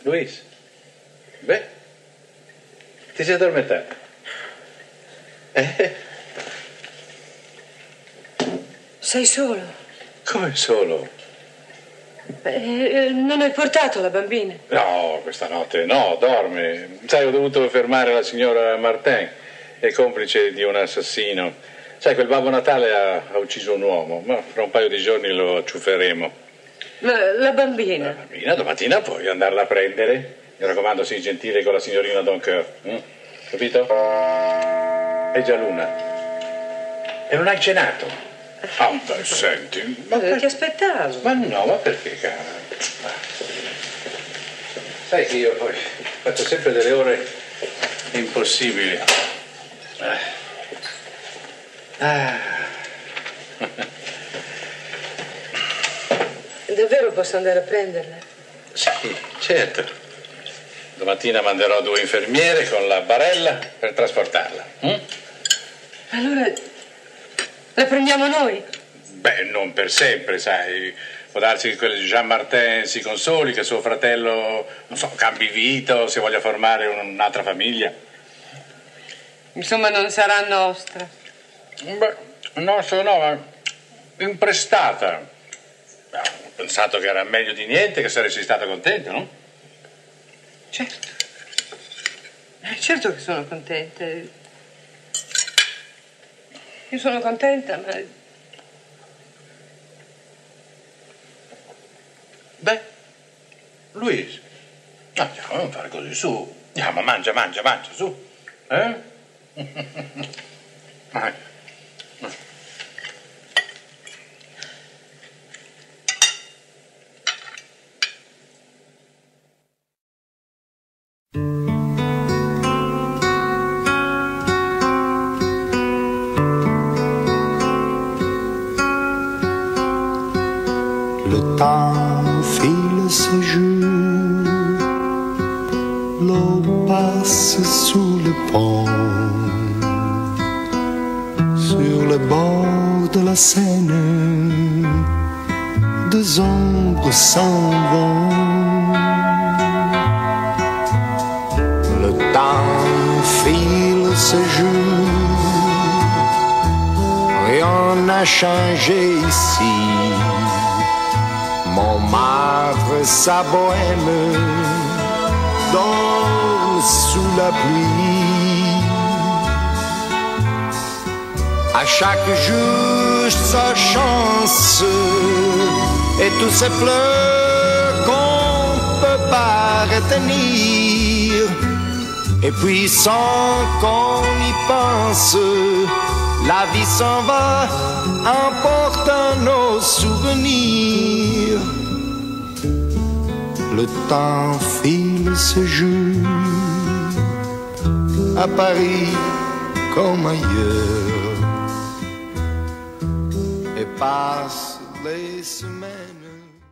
Luis? Beh, ti sei addormentato? Sei solo? Come solo? Non hai portato la bambina? No, questa notte no, dorme. Sai, ho dovuto fermare la signora Martin, è complice di un assassino. Sai, quel Babbo Natale ha ucciso un uomo, ma fra un paio di giorni lo acciufferemo. Ma la bambina? La bambina domattina puoi andarla a prendere. Mi raccomando, sii gentile con la signorina Doncoeur. Capito? È già l'una. E non hai cenato? Ah, dai, senti. Ma ti aspettavo. Ma no, ma perché, cara? Sai che io poi faccio sempre delle ore impossibili. Davvero posso andare a prenderla? Sì, certo. Domattina manderò 2 infermiere con la barella per trasportarla. Allora la prendiamo noi? Beh, non per sempre, sai. Può darsi che quello di Jean Martin si consoli, che suo fratello, non so, cambi vita o si voglia formare un'altra famiglia. Insomma, non sarà nostra. Beh, nostra no, ma imprestata. Ho pensato che era meglio di niente, che saresti stata contenta, no? Certo. Certo che sono contenta. Io sono contenta, ma... Beh, Luis, andiamo, non fare così, su. Andiamo, mangia, su. Mangia. Le temps file ce jour, l'eau passe sous le pont, sur le bord de la Seine, 2 ombres s'en vont. Le temps file ce jour, rien n'a changé ici. Montmartre, sa bohème, dorme sous la pluie. À chaque jour sa chance et tous ces fleurs qu'on peut pas retenir. Et puis sans qu'on y pense, la vie s'en va emportant nos souvenirs. Le temps file ce jour, à Paris comme ailleurs, et passe les semaines.